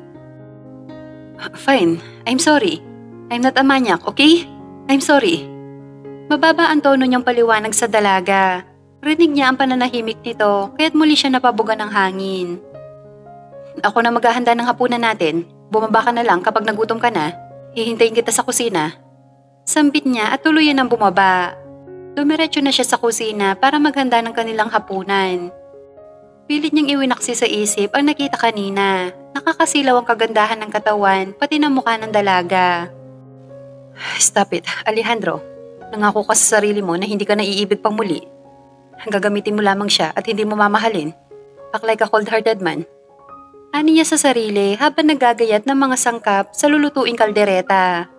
Fine, I'm sorry. I'm not a maniac, okay? I'm sorry. Mababa ang tono niyang paliwanag sa dalaga. Rinig niya ang pananahimik nito kaya't muli siya napabugan ng hangin. Ako na maghahanda ng hapunan natin. Bumaba ka na lang kapag nagutom ka na. Hihintayin kita sa kusina. Sambit niya at tuluyan ang bumaba. Dumiretso na siya sa kusina para maghanda ng kanilang hapunan. Pilit niyang iwinaksi sa isip ang nakita kanina. Nakakasilaw ang kagandahan ng katawan pati ng mukha ng dalaga. Stop it, Alejandro. Nangako ka sa sarili mo na hindi ka naiibig pang muli. Gagamitin mo lamang siya at hindi mo mamahalin. Act like a cold-hearted man. Ani niya sa sarili habang nagagayat ng mga sangkap sa lulutuing kaldereta.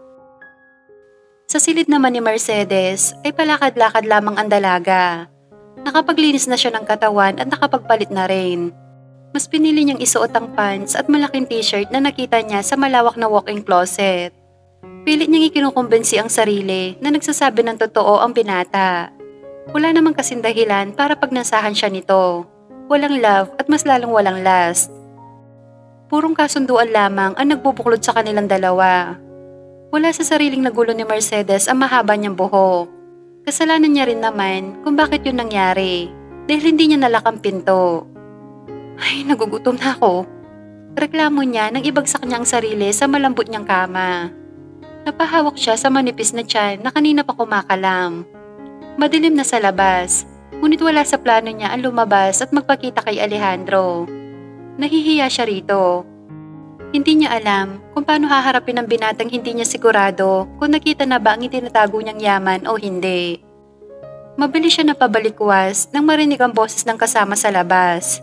Sa silid naman ni Mercedes ay palakad-lakad lamang ang dalaga. Nakapaglinis na siya ng katawan at nakapagpalit na rin. Mas pinili niyang isuot ang pants at malaking t-shirt na nakita niya sa malawak na walk-in closet. Pilit niyang ikinukumbensi ang sarili na nagsasabi ng totoo ang binata. Wala namang kasing dahilan para pagnasahan siya nito. Walang love at mas lalong walang lust. Purong kasunduan lamang ang nagbubuklod sa kanilang dalawa. Wala sa sariling nagulo ni Mercedes ang mahaba niyang buhok. Kasalanan niya rin naman kung bakit yun nangyari dahil hindi niya nalak ang pinto. Ay, nagugutom na ako. Reklamo niya nang ibagsak niya ang sarili sa malambot niyang kama. Napahawak siya sa manipis na tiyan na kanina pa kumakalam. Madilim na sa labas, ngunit wala sa plano niya ang lumabas at magpakita kay Alejandro. Nahihiya siya rito. Hindi niya alam kung paano haharapin ang binatang hindi niya sigurado kung nakita na ba ang itinatago niyang yaman o hindi. Mabilis siya napabalikwas nang marinig ang boses ng kasama sa labas.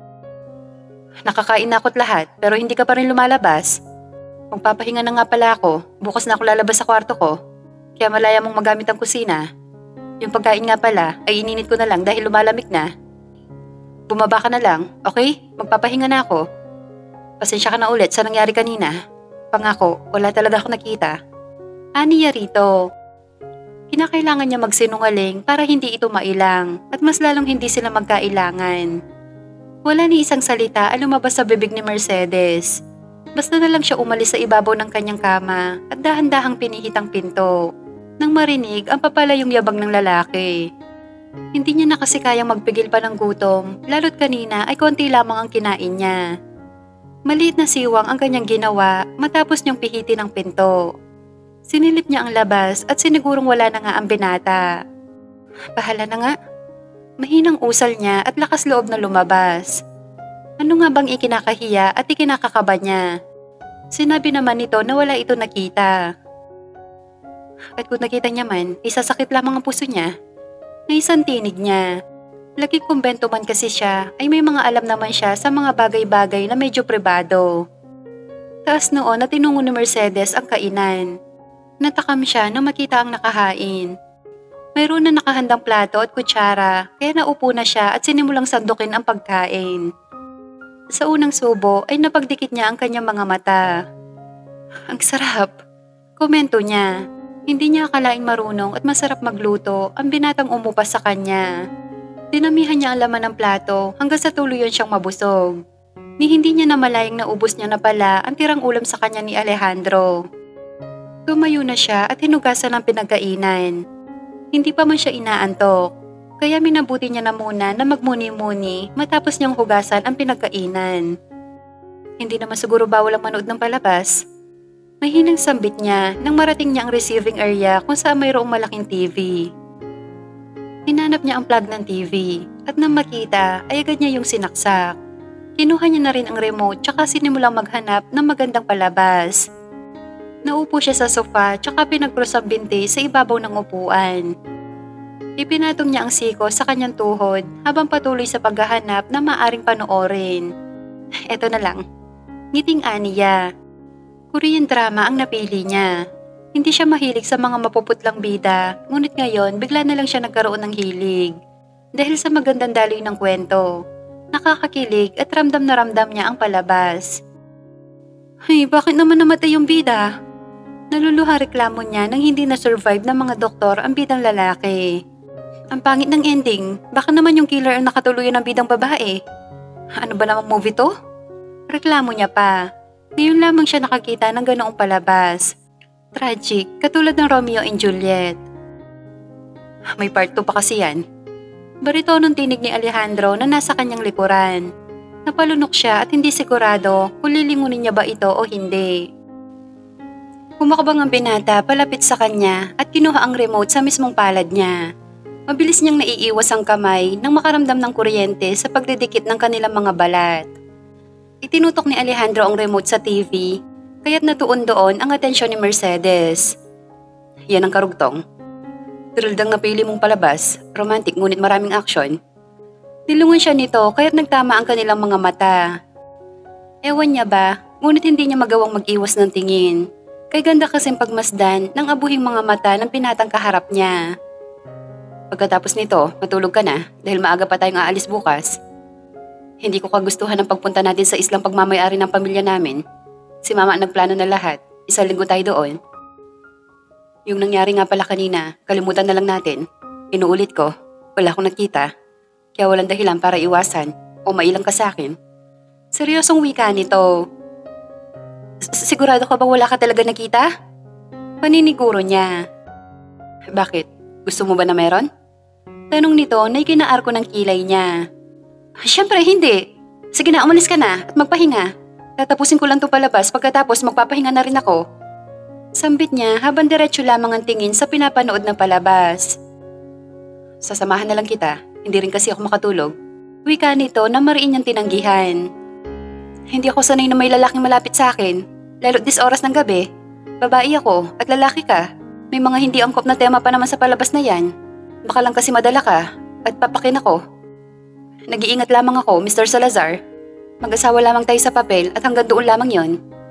Nakakain na ako't lahat pero hindi ka pa rin lumalabas. Kung papahinga na nga pala ako, bukas na ako lalabas sa kwarto ko. Kaya malaya mong magamit ang kusina. Yung pagkain nga pala ay ininit ko na lang dahil lumalamig na. Bumaba ka na lang, okay? Magpapahinga na ako. Pasensya ka na ulit sa nangyari kanina. Pangako, wala talaga ako nakita. Aniya rito. Kinakailangan niya magsinungaling para hindi ito mailang at mas lalong hindi sila magkailangan. Wala ni isang salita ang lumabas sa bibig ni Mercedes. Basta na lang siya umalis sa ibabaw ng kanyang kama at dahan-dahang pinihit ang pinto. Nang marinig ang papalayong yabang ng lalaki. Hindi niya na kasi kayang magpigil pa ng gutom, lalo't kanina ay konti lamang ang kinain niya. Maliit na siwang ang kanyang ginawa matapos niyang pihitin ang pinto. Sinilip niya ang labas at sinigurong wala na nga ang binata. Bahala na nga. Mahinang usal niya at lakas loob na lumabas. Ano nga bang ikinakahiya at ikinakakaba niya? Sinabi naman nito na wala ito nakita. At kung nakita niya man, isasakit lamang ang puso niya. Naisang tinig niya. Lagi kumbento man kasi siya ay may mga alam naman siya sa mga bagay-bagay na medyo pribado. Taas noon na tinungo ni Mercedes ang kainan. Natakam siya nang makita ang nakahain. Mayroon na nakahandang plato at kutsara kaya naupo na siya at sinimulang sandukin ang pagkain. Sa unang subo ay napagdikit niya ang kanyang mga mata. Ang sarap, komento niya. Hindi niya akalaing marunong at masarap magluto ang binatang umupas sa kanya. Dinamihan niya ang laman ng plato hanggang sa tuluyan siyang mabusog. Ni hindi niya namalayang naubos niya na pala ang tirang ulam sa kanya ni Alejandro. Tumayo na siya at hinugasan ang pinagkainan. Hindi pa man siya inaantok, kaya minabuti niya na muna na magmuni-muni matapos niyang hugasan ang pinagkainan. Hindi naman siguro bawal ang manood ng palabas. Mahinang sambit niya nang marating niya ang receiving area kung saan mayroong malaking T V. Hinanap niya ang plug ng T V at nang makita ay agad niya yung sinaksak. Kinuha niya na rin ang remote tsaka sinimulang maghanap ng magandang palabas. Naupo siya sa sofa tsaka pinagkrus ang binti sa ibabaw ng upuan. Ipinatong niya ang siko sa kanyang tuhod habang patuloy sa paghahanap na maaring panoorin. Eto na lang. Ngiting aniya. Korean drama ang napili niya. Hindi siya mahilig sa mga mapuputlang bida, ngunit ngayon bigla na lang siya nagkaroon ng hilig. Dahil sa magandang daloy ng kwento. Nakakakilig at ramdam na ramdam niya ang palabas. Ay, bakit naman namatay yung bida? Naluluha reklamo niya nang hindi na-survive ng mga doktor ang bidang lalaki. Ang pangit ng ending, baka naman yung killer ang nakatuluyan ng bidang babae. Ano ba namang movie to? Reklamo niya pa. Ngayon lamang siya nakakita ng ganoong palabas. Tragic, katulad ng Romeo and Juliet. May part two pa kasi yan. Baritonong tinig ni Alejandro na nasa kanyang likuran. Napalunok siya at hindi sigurado kung lilingunin niya ba ito o hindi. Kumakabang ang binata palapit sa kanya at kinuha ang remote sa mismong palad niya. Mabilis niyang naiiwas ang kamay nang makaramdam ng kuryente sa pagdidikit ng kanilang mga balat. Itinutok ni Alejandro ang remote sa T V, kaya't natuon doon ang atensyon ni Mercedes. Yan ang karugtong. Thrilled ang napili mong palabas, romantic ngunit maraming action. Nilungan siya nito kaya't nagtama ang kanilang mga mata. Ewan niya ba, ngunit hindi niya magawang mag-iwas ng tingin. Kay ganda kasing pagmasdan ng abuhing mga mata ng pinatang kaharap niya. Pagkatapos nito, matulog ka na dahil maaga pa tayong aalis bukas. Hindi ko kagustuhan ang pagpunta natin sa islang pagmamayari ng pamilya namin. Si mama ang nagplano na lahat. Isang linggo tayo doon. Yung nangyari nga pala kanina, kalimutan na lang natin. Inuulit ko, wala akong nakita. Kaya walang dahilan para iwasan o mailang ka sa akin. Seryosong wika nito. Sigurado ka bang wala ka talaga nakita? Paniniguro niya. Bakit? Gusto mo ba na meron? Tanong nito na ikinaar ko ng kilay niya. Siyempre hindi. Sige na, umalis ka na at magpahinga. Tatapusin ko lang ito palabas pagkatapos magpapahinga na rin ako. Sambit niya habang diretso lamang ang tingin sa pinapanood na palabas. Sasamahan na lang kita, hindi rin kasi ako makatulog. Wika nito na mariin niyang tinanggihan. Hindi ako sanay na may lalaking malapit sa akin, lalo't dis oras ng gabi. Babae ako at lalaki ka. May mga hindi angkop na tema pa naman sa palabas na yan. Baka lang kasi madala ka at papakin ako. Nag-iingat lamang ako, Mister Salazar. Mag-asawa lamang tayo sa papel at hanggang doon lamang yon.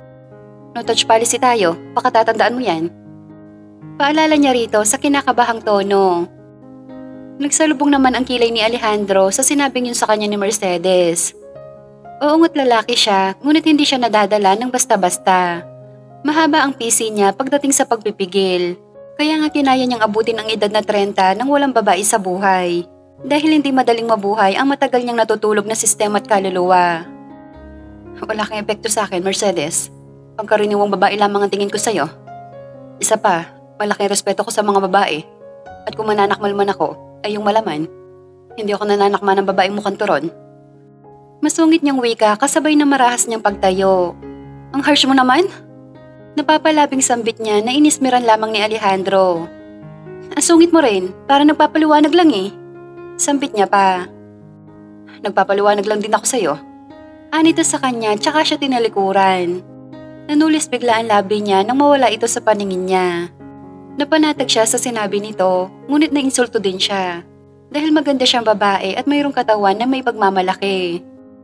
No touch policy tayo, pakatatandaan mo yan. Paalala niya rito sa kinakabahang tono. Nagsalubong naman ang kilay ni Alejandro sa sinabing yun sa kanya ni Mercedes. Oo nga't lalaki siya, ngunit hindi siya nadadala ng basta-basta. Mahaba ang P C niya pagdating sa pagpipigil, kaya nga kinaya niyang abutin ang edad na trenta nang walang babae sa buhay. Dahil hindi madaling mabuhay ang matagal niyang natutulog na sistema at kaluluwa. Wala kang epekto sa akin, Mercedes. Pangkaraniwang babae lamang ang tingin ko sa'yo. Isa pa, malaking respeto ko sa mga babae. At kung mananakmal man ako, ay yung malaman. Hindi ako nananakma ng babaeng mukhang turon. Masungit niyang wika kasabay na marahas niyang pagtayo. Ang harsh mo naman? Napapalabing sambit niya na inismiran lamang ni Alejandro. Ang sungit mo rin, para nagpapaliwanag lang eh. Sambit niya pa. Nagpapaliwanag lang din ako sa'yo. Anito sa kanya tsaka siya tinalikuran. Nanulis bigla ang labi niya nang mawala ito sa paningin niya. Napanatag siya sa sinabi nito, ngunit nainsulto din siya. Dahil maganda siyang babae at mayroong katawan na may pagmamalaki.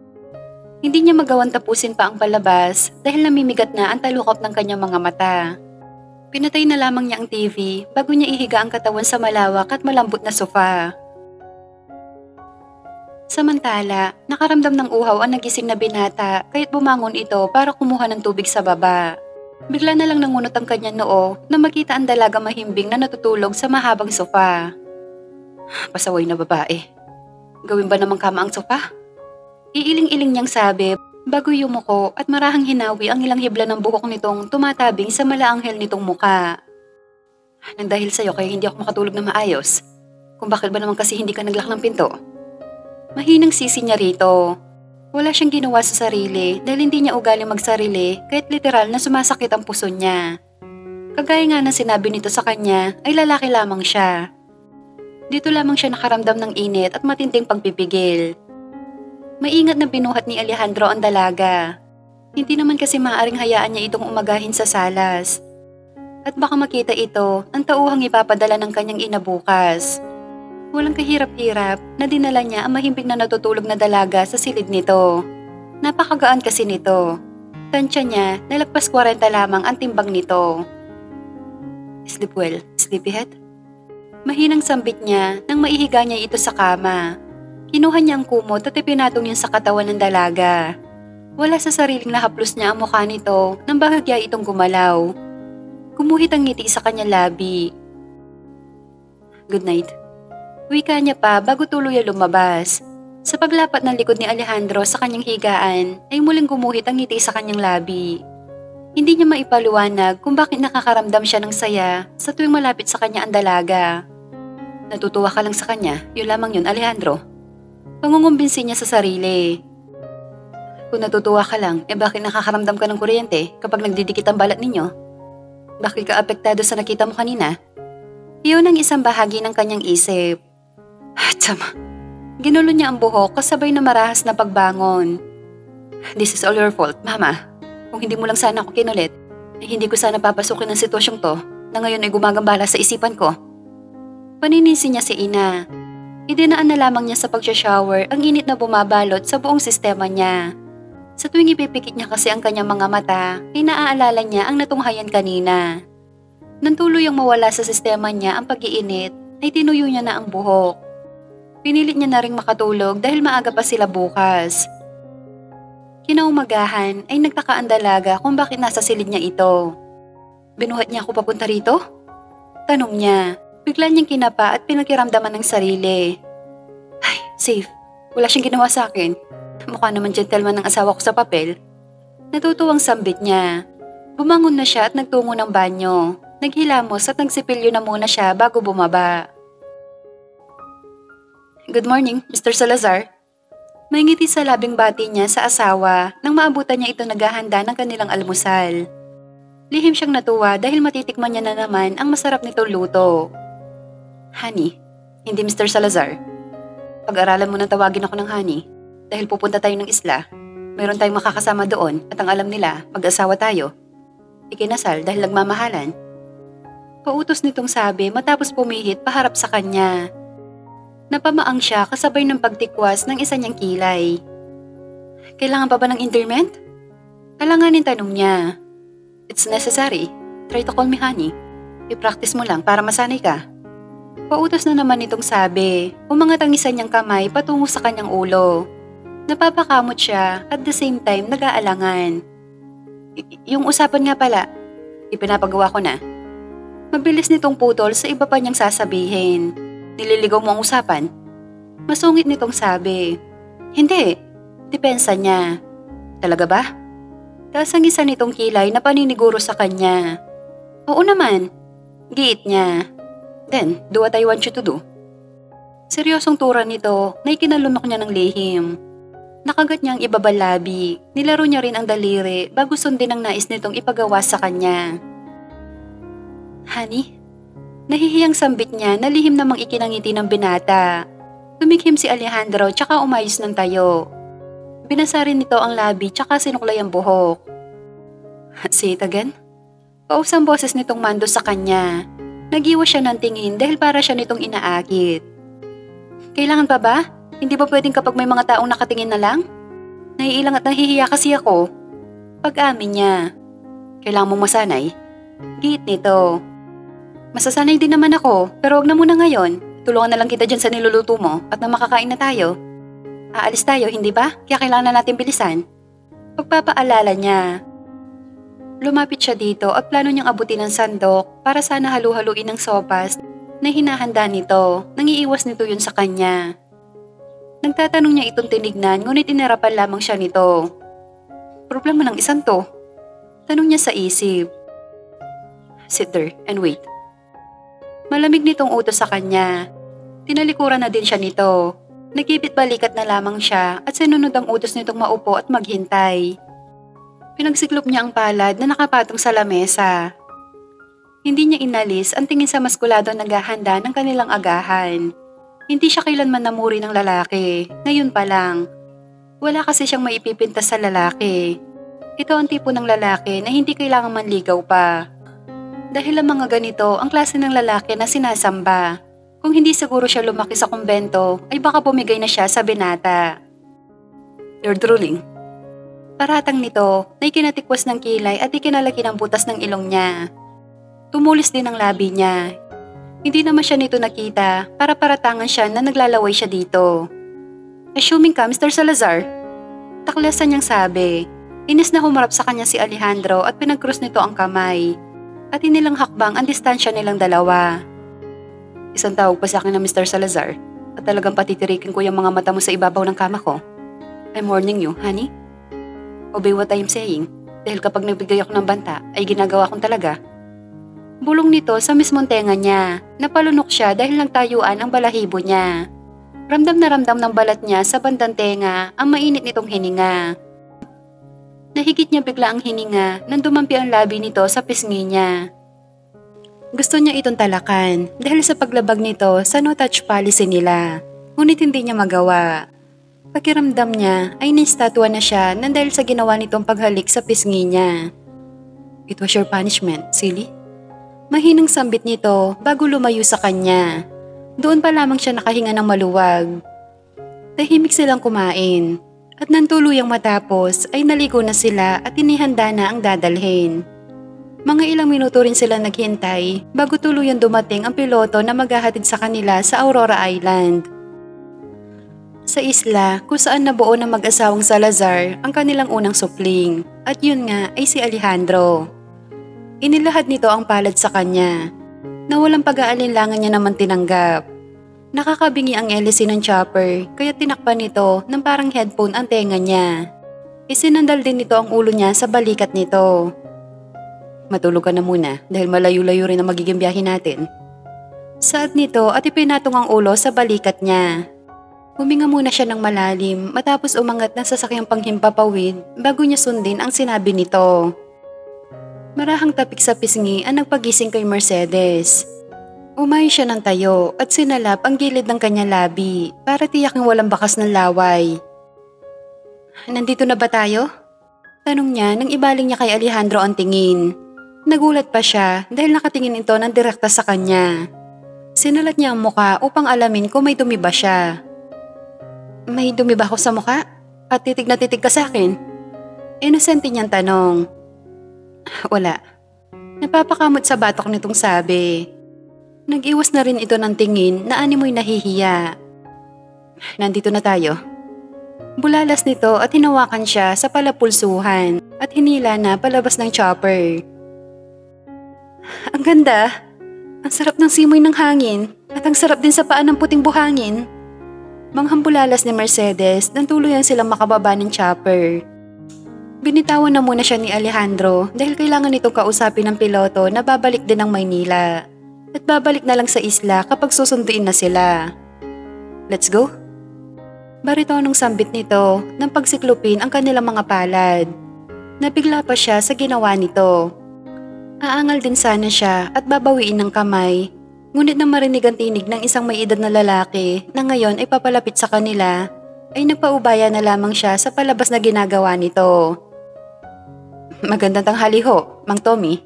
Hindi niya magawang tapusin pa ang palabas dahil namimigat na ang talukap ng kanyang mga mata. Pinatay na lamang niya ang T V bago niya ihiga ang katawan sa malawak at malambot na sofa. Samantala, nakaramdam ng uhaw ang nagising na binata kaya't bumangon ito para kumuha ng tubig sa baba. Bigla na lang nangunot ang kanyang noo na makita ang dalaga mahimbing na natutulog sa mahabang sofa. Pasaway na babae. Gawin ba namang kama ang sofa? Iiling-iling niyang sabi bago yumuko at marahang hinawi ang ilang hibla ng buhok nitong tumatabing sa malaanghel nitong muka. Nang dahil sa'yo kaya hindi ako makatulog na maayos. Kung bakit ba naman kasi hindi ka naglak ng pinto? Mahinang sisi niya rito. Wala siyang ginawa sa sarili dahil hindi niya ugaling magsarili kahit literal na sumasakit ang puso niya. Kagaya nga ng sinabi nito sa kanya ay lalaki lamang siya. Dito lamang siya nakaramdam ng init at matinding pagpipigil. Maingat na binuhat ni Alejandro ang dalaga. Hindi naman kasi maaaring hayaan niya itong umagahin sa salas. At baka makita ito ang tauhang ipapadala ng kanyang ina bukas. Walang kahirap-hirap na dinala niya ang mahimbing na natutulog na dalaga sa silid nito. Napakagaan kasi nito. Tansya niya na lagpas kwarenta lamang ang timbang nito. Sleep well, sleepyhead? Mahinang sambit niya nang maihiga niya ito sa kama. Kinuha niya ang kumot at ipinatong niya sa katawan ng dalaga. Wala sa sariling nahaplos niya ang mukha nito nang bahagya itong gumalaw. Gumuhit ang ngiti sa kanyang labi. Good night. Wika niya pa bago tuluyang lumabas. Sa paglapat ng likod ni Alejandro sa kanyang higaan ay muling gumuhit ang ngiti sa kanyang labi. Hindi niya maipaliwanag kung bakit nakakaramdam siya ng saya sa tuwing malapit sa kanya ang dalaga. Natutuwa ka lang sa kanya, yun lamang yun Alejandro. Pangungumbinsin niya sa sarili. Kung natutuwa ka lang, eh bakit nakakaramdam ka ng kuryente kapag nagdidikit ang balat ninyo? Bakit ka apektado sa nakita mo kanina? Iyon ang isang bahagi ng kanyang isip. Tama. Ginulo niya ang buhok kasabay na marahas na pagbangon. This is all your fault, Mama. Kung hindi mo lang sana ako kinulit, eh hindi ko sana papasukin ang sitwasyong to na ngayon ay gumagambala sa isipan ko. Paninisi niya si Ina. Idinaan na lamang niya sa pag-shower ang init na bumabalot sa buong sistema niya. Sa tuwing ipipikit niya kasi ang kanyang mga mata, ay naaalala niya ang natunghayan kanina. Nang tuluyang mawala sa sistema niya ang pag-iinit, ay tinuyo niya na ang buhok. Pinilit niya na ring makatulog dahil maaga pa sila bukas. Kinaumagahan ay nagtaka ang dalaga kung bakit nasa silid niya ito. Binuhat niya ako papunta rito? Tanong niya. Bigla niyang kinapa at pinakiramdaman ng sarili. Ay, safe. Wala siyang ginawa sa akin. Mukha naman gentleman ng asawa ko sa papel. Natutuwang sambit niya. Bumangon na siya at nagtungo ng banyo. Naghilamos at nagsipilyo na muna siya bago bumaba. Good morning, Mister Salazar. May ngiti sa labing bati niya sa asawa nang maabutan niya ito naghahanda ng kanilang almusal. Lihim siyang natuwa dahil matitikman niya na naman ang masarap nitong luto. Honey, hindi Mister Salazar. Pag-aralan mo nang tawagin ako ng honey dahil pupunta tayo ng isla. Mayroon tayong makakasama doon at ang alam nila, mag-asawa tayo. Ikinasal dahil nagmamahalan. Pautos nitong sabi matapos pumihit paharap sa kanya. Napamaang siya kasabay ng pagtikwas ng isa niyang kilay. Kailangan pa ba ng interment? Alanganin tanong niya. It's necessary. Try to call me honey. I-practice mo lang para masanay ka. Pautos na naman nitong sabi. Umangat ang isa niyang kamay patungo sa kanyang ulo. Napapakamot siya at the same time nag-aalangan. Y- yung usapan nga pala, ipinapagawa ko na. Mabilis nitong putol sa iba pa niyang sasabihin. Nililigaw mo ang usapan? Masungit nitong sabi. Hindi, depensa niya. Talaga ba? Tapos ang isa nitong kilay na paniniguro sa kanya. Oo naman, giit niya. Then, do what I want you to do. Seryosong tura nito na ikinalunok niya ng lihim. Nakagat niya ang ibabalabi, nilaro niya rin ang daliri bago sundin ang nais nitong ipagawa sa kanya. Honey? Nahihiyang sambit niya na lihim namang ikinangiti ng binata. Tumikhim si Alejandro tsaka umayos ng tayo. Binasa rin nito ang labi tsaka sinuklay ang buhok. Say it again? Pausang boses nitong mando sa kanya. Nagiwas siya ng tingin dahil para siya nitong inaakit. Kailangan pa ba? Hindi ba pwedeng kapag may mga taong nakatingin na lang? Naiilang at nahihiya kasi ako. Pag-amin niya. Kailangan mong masanay? Giit nito. Masasanay din naman ako, pero wag na muna ngayon. Tulungan na lang kita dyan sa niluluto mo at na makakain na tayo. Aalis tayo, hindi ba? Kaya kailangan na natin bilisan. Pagpapaalala niya. Lumapit siya dito at plano niyang abutin ng sandok para sana halu-haluin ng sopas na hinahanda nito. Nangiiwas nito yun sa kanya. Nagtatanong niya itong tinignan ngunit inarapan lamang siya nito. Problema ng isang to. Tanong niya sa isip. Sit there and wait. Malamig nitong utos sa kanya. Tinalikuran na din siya nito. Nagibit balikat na lamang siya at sinunod ang utos nitong maupo at maghintay. Pinagsiklop niya ang palad na nakapatong sa lamesa. Hindi niya inalis ang tingin sa maskulado naghahanda ng kanilang agahan. Hindi siya kailanman namuri ng lalaki. Ngayon pa lang. Wala kasi siyang maipipintas sa lalaki. Ito ang tipo ng lalaki na hindi kailangan manligaw pa. Dahil ang mga ganito ang klase ng lalaki na sinasamba. Kung hindi siguro siya lumaki sa kumbento, ay baka pumigay na siya sa binata. You're drooling. Paratang nito na ikinatikwas ng kilay at ikinalaki ng butas ng ilong niya. Tumulis din ang labi niya. Hindi naman siya nito nakita para paratangan siya na naglalaway siya dito. Assuming ka, Mister Salazar. Taklasan niyang sabi. Inis na humarap sa kanya si Alejandro at pinagkrus nito ang kamay. At inilang hakbang ang distansya nilang dalawa. Isang tawag pa sa akin na Mister Salazar at talagang patitirikin ko yung mga mata mo sa ibabaw ng kama ko. I'm warning you, honey. Obey what I'm saying dahil kapag nagbigay ako ng banta ay ginagawa kong talaga. Bulong nito sa mismong tenga niya. Napalunok siya dahil nagtayuan ang balahibo niya. Ramdam na ramdam ng balat niya sa bandang tenga ang mainit nitong hininga. Nahigit niya bigla ang hininga nang dumampi ang labi nito sa pisngi niya. Gusto niya itong talakan dahil sa paglabag nito sa no-touch policy nila. Ngunit hindi niya magawa. Pakiramdam niya ay nistatwa na siya nang dahil sa ginawa nitong paghalik sa pisngi niya. It was your punishment, silly. Mahinang sambit nito bago lumayo sa kanya. Doon pa lamang siya nakahinga ng maluwag. Tahimik silang kumain. At nang tuluyang matapos ay naligo na sila at inihanda na ang dadalhin. Mga ilang minuto rin sila naghintay bago tuluyang dumating ang piloto na maghahatid sa kanila sa Aurora Island. Sa isla kung saan nabuo ng mag-asawang Salazar ang kanilang unang supling at yun nga ay si Alejandro. Inilahad nito ang palad sa kanya na walang pag-aalinlangan niya naman tinanggap. Nakakabingi ang L C ng chopper kaya tinakpan nito ng parang headphone ang tenga niya. Isinandal din nito ang ulo niya sa balikat nito. Matulog ka na muna dahil malayo-layo rin ang magiging biyahe natin. Saad nito at ipinatong ang ulo sa balikat niya. Huminga muna siya ng malalim matapos umangat ng sasakyang panghimpapawid bago niya sundin ang sinabi nito. Marahang tapik sa pisngi ang nagpagising kay Mercedes. Umayo siya ng tayo at sinalap ang gilid ng kanyang labi para tiyaking walang bakas ng laway. Nandito na ba tayo? Tanong niya nang ibaling niya kay Alejandro ang tingin. Nagulat pa siya dahil nakatingin ito ng direkta sa kanya. Sinalat niya ang muka upang alamin kung may dumi ba siya. May dumi ba ako sa muka? At titig na titig ka sa akin? Inosente niyang tanong. Wala. Napapakamot sa batok nitong sabi. Nag-iwas na rin ito ng tingin na animoy nahihiya. Nandito na tayo. Bulalas nito at hinawakan siya sa palapulsuhan at hinila na palabas ng chopper. Ang ganda. Ang sarap ng simoy ng hangin at ang sarap din sa paa ng puting buhangin. Manghambulalas ni Mercedes nang tuluyan silang makababa ng chopper. Binitawan na muna siya ni Alejandro dahil kailangan nitong kausapin ng piloto na babalik din ng Maynila at babalik na lang sa isla kapag susunduin na sila. Let's go? Baritonong sambit nito nang pagsiklupin ang kanilang mga palad. Nabigla pa siya sa ginawa nito. Aangal din sana siya at babawiin ng kamay. Ngunit nang marinig ang tinig ng isang may edad na lalaki na ngayon ay papalapit sa kanila, ay nagpaubaya na lamang siya sa palabas na ginagawa nito. Magandang tanghali ho, Mang Tommy.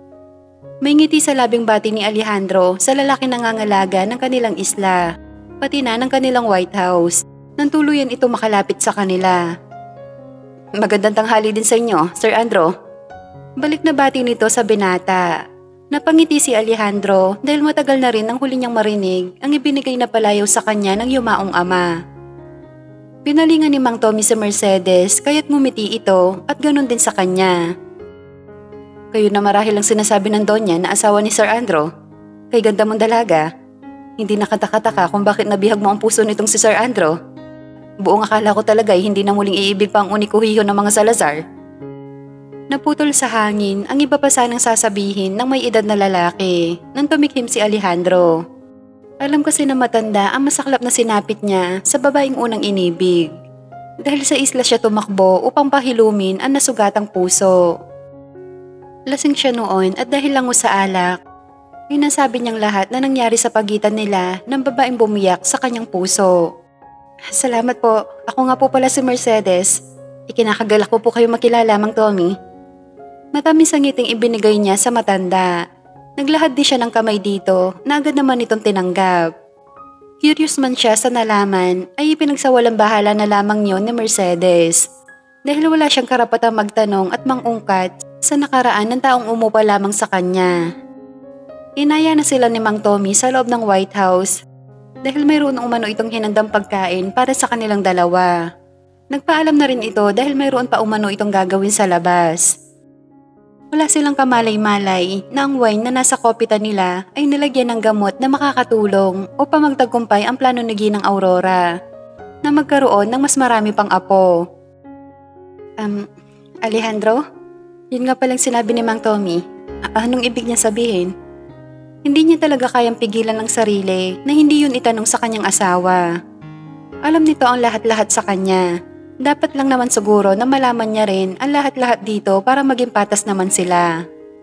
May ngiti sa labing bati ni Alejandro sa lalaki nangangalaga ng kanilang isla, pati na ng kanilang White House, nang tuluyan ito makalapit sa kanila. Magandang tanghali din sa inyo, Sir Andro. Balik na bati nito sa binata. Napangiti si Alejandro dahil matagal na rin ang huli niyang marinig ang ibinigay na palayaw sa kanya ng yumaong ama. Pinalingan ni Mang Tommy si Mercedes kaya't ngumiti ito at ganun din sa kanya. Kayo na marahil ang sinasabi ng Donya na asawa ni Sir Andro. Kay ganda mong dalaga. Hindi nakataka-taka kung bakit nabihag mo ang puso nitong si Sir Andro. Buong akala ko talaga ay hindi na muling iibig pa ang unikuhiho ng mga Salazar. Naputol sa hangin ang iba pa sanang sasabihin ng may edad na lalaki nang tumikhim si Alejandro. Alam kasi na matanda ang masaklap na sinapit niya sa babaeng unang inibig. Dahil sa isla siya tumakbo upang pahilumin ang nasugatang puso. Lasing siya noon at dahil lango sa alak, inasabi niyang lahat na nangyari sa pagitan nila ng babaeng bumiyak sa kanyang puso. Salamat po, ako nga po pala si Mercedes. Ikinakagalak ko po kayo makilala, Mang Tommy. Matamis ang ngiting ibinigay niya sa matanda. Naglahad din siya ng kamay dito na agad naman itong tinanggap. Curious man siya sa nalaman ay ipinagsawalang bahala na lamang yon ni Mercedes. Dahil wala siyang karapatang magtanong at mangungkat sa nakaraan ng taong umupa lamang sa kanya. Inaya na sila ni Mang Tommy sa loob ng White House dahil mayroon umano itong hinandang pagkain para sa kanilang dalawa. Nagpaalam na rin ito dahil mayroon pa umano itong gagawin sa labas. Wala silang kamalay-malay na ang wine na nasa kopitan nila ay nilagyan ng gamot na makakatulong upang magtagumpay ang plano ni Ginang Aurora na magkaroon ng mas marami pang apo. Um, Alejandro? Yun nga palang sinabi ni Mang Tommy. A- anong ibig niya sabihin? Hindi niya talaga kayang pigilan ng sarili na hindi yun itanong sa kanyang asawa. Alam nito ang lahat-lahat sa kanya. Dapat lang naman siguro na malaman niya rin ang lahat-lahat dito para maging patas naman sila.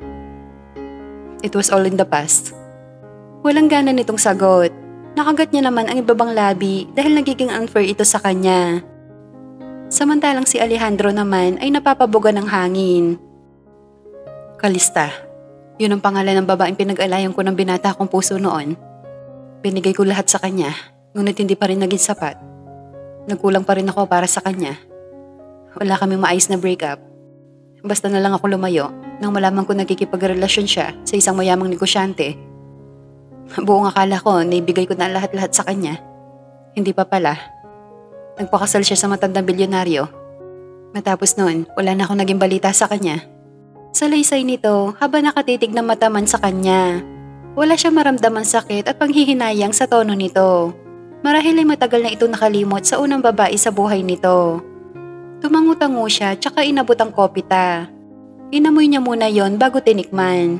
It was all in the past. Walang gana nitong sagot. Nakagat niya naman ang ibabang labi dahil nagiging unfair ito sa kanya. Samantalang si Alejandro naman ay napapabuga ng hangin. Kalista. Yun ang pangalan ng babaeng pinag-alayan ko ng binata kong puso noon. Binigay ko lahat sa kanya, ngunit hindi pa rin naging sapat. Nagkulang pa rin ako para sa kanya. Wala kaming maayos na breakup. Basta na lang ako lumayo nang malaman ko nagkikipagrelasyon siya sa isang mayamang negosyante. Buong akala ko na ibigay ko na lahat-lahat sa kanya. Hindi pa pala. Nagpakasal siya sa matandang bilyonaryo. Matapos noon, wala na akong naging balita sa kanya. Sa laysay nito, habang nakatitig ng mata man sa kanya, wala siya maramdaman sakit at panghihinayang sa tono nito. Marahil ay matagal na ito nakalimot sa unang babae sa buhay nito. Tumango-tango siya tsaka inabot ang kopita. Inamoy niya muna yon bago tinikman.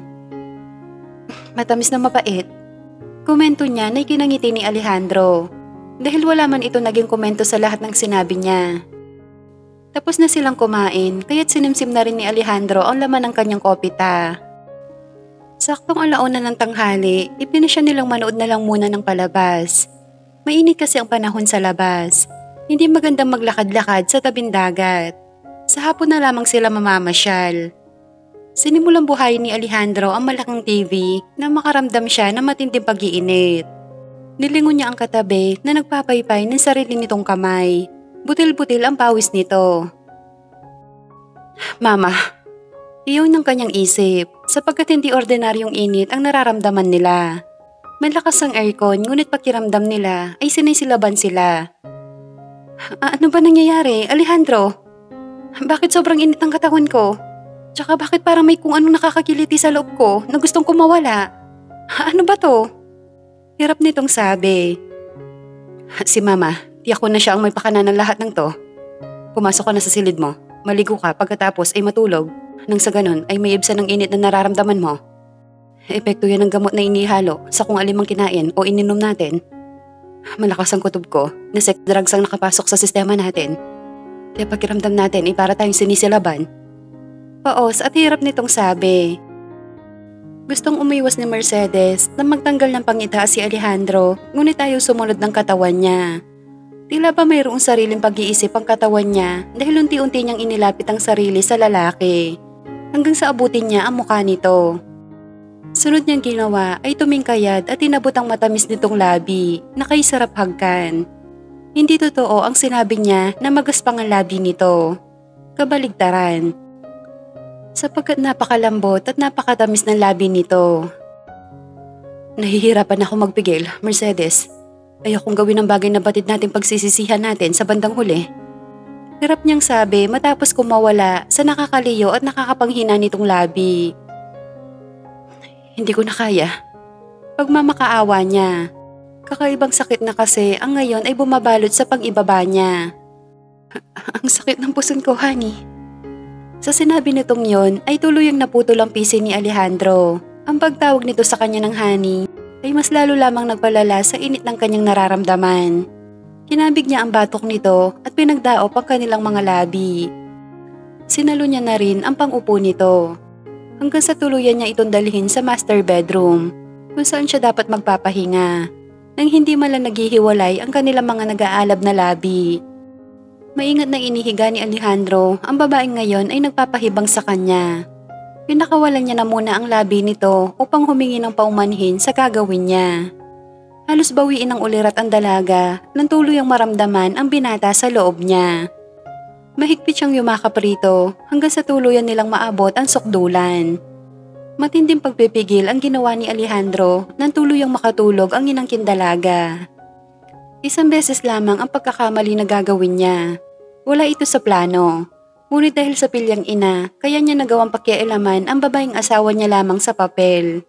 Matamis na mapait. Komento niya na ikinangiti ni Alejandro. Dahil wala man ito naging komento sa lahat ng sinabi niya. Tapos na silang kumain kaya't sinimsim na rin ni Alejandro ang laman ng kanyang kopita. Saktong alauna ng tanghali, ipinasya nilang manood na lang muna ng palabas. Mainit kasi ang panahon sa labas. Hindi magandang maglakad-lakad sa tabing dagat. Sa hapon na lamang sila mamamasyal. Sinimulang buhayin ni Alejandro ang malaking T V na makaramdam siya ng matinding pag-iinit. Nilingon niya ang katabi na nagpapaypay ng sarili nitong kamay. Butil-butil ang pawis nito. Mama, iyon ng kanyang isip sapagkat hindi ordinaryong init ang nararamdaman nila. Malakas ang aircon ngunit pakiramdam nila ay sinisilaban sila. A- ano ba nangyayari, Alejandro? Bakit sobrang init ang katawan ko? Tsaka bakit parang may kung anong nakakakiliti sa loob ko na gustong kumawala? Ano ba to? Hirap nitong sabi. Si Mama, tiyak ko na siya ang may pakana ng lahat ng to. Pumasok ka na sa silid mo, maligo ka pagkatapos ay matulog. Nang sa ganon ay may ibsa ng init na nararamdaman mo. Epekto yan ng gamot na inihalo sa kung alimang kinain o ininom natin. Malakas ang kutob ko na sex drugs ang nakapasok sa sistema natin. Kaya pakiramdam natin ay para tayong sinisilaban. Paos at hirap nitong sabi. Gustong umiwas ni Mercedes na magtanggal ng pangita si Alejandro ngunit ayaw sumunod ng katawan niya. Tila ba mayroong sariling pag-iisip ang katawan niya dahil unti-unti niyang inilapit ang sarili sa lalaki hanggang sa abutin niya ang mukha nito. Sunod niyang ginawa ay tumingkayad at inabot ang matamis nitong labi na kay sarap hagkan. Hindi totoo ang sinabi niya na magaspang ang labi nito. Kabaligtaran. Sapagkat napakalambot at napakatamis ng labi nito. Nahihirapan ako magpigil, Mercedes. Ayokong gawin ang bagay na batid natin pagsisisihan natin sa bandang huli. Hirap niyang sabi matapos kumawala sa nakakaliyo at nakakapanghina nitong labi. Hindi ko na kaya. Pagmamakaawa niya. Kakaibang sakit na kasi ang ngayon ay bumabalot sa pag-ibaba niya. Ang sakit ng puson ko, honey. Sa sinabi nitong yon ay tuluyang naputol ang pisi ni Alejandro. Ang pagtawag nito sa kanya ng honey ay mas lalo lamang nagpalala sa init ng kanyang nararamdaman. Kinabig niya ang batok nito at pinagdaop ang kanilang mga labi. Sinalo niya na rin ang pang-upo nito. Hanggang sa tuluyan niya itong dalhin sa master bedroom kung saan siya dapat magpapahinga nang hindi man lang naghihiwalay ang kanilang mga nag-aalab na labi. Maingat na inihiga ni Alejandro ang babaeng ngayon ay nagpapahibang sa kanya. Pinakawalan niya na muna ang labi nito upang humingi ng paumanhin sa gagawin niya. Halos bawiin ng ulirat ang dalaga nang tuluyang maramdaman ang binata sa loob niya. Mahigpit siyang yumakap rito hanggang sa tuluyan nilang maabot ang sukdulan. Matinding pagpipigil ang ginawa ni Alejandro nang tuluyang makatulog ang inangkin dalaga. Isang beses lamang ang pagkakamali na gagawin niya. Wala ito sa plano. Ngunit dahil sa pilyang ina, kaya niya nagawang pakialaman ang babaeng asawa niya lamang sa papel.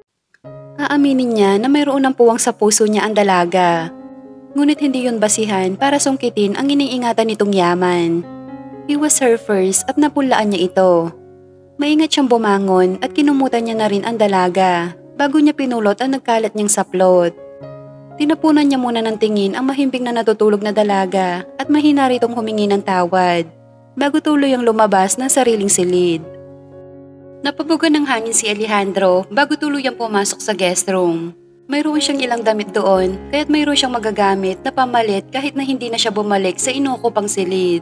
Aaminin niya na mayroon ng puwang sa puso niya ang dalaga. Ngunit hindi yun basihan para sungkitin ang iniingatan nitong yaman. He was her first at napulaan niya ito. Maingat siyang bumangon at kinumutan niya na rin ang dalaga bago niya pinulot ang nagkalat niyang saplot. Tinapunan niya muna ng tingin ang mahimbing na natutulog na dalaga at mahina ritong humingi ng tawad bago tuloy ang lumabas ng sariling silid. Napabugan ng hangin si Alejandro bago tuluyang pumasok sa guest room. Mayroon siyang ilang damit doon kaya't mayroon siyang magagamit na pamalit kahit na hindi na siya bumalik sa inukupang silid.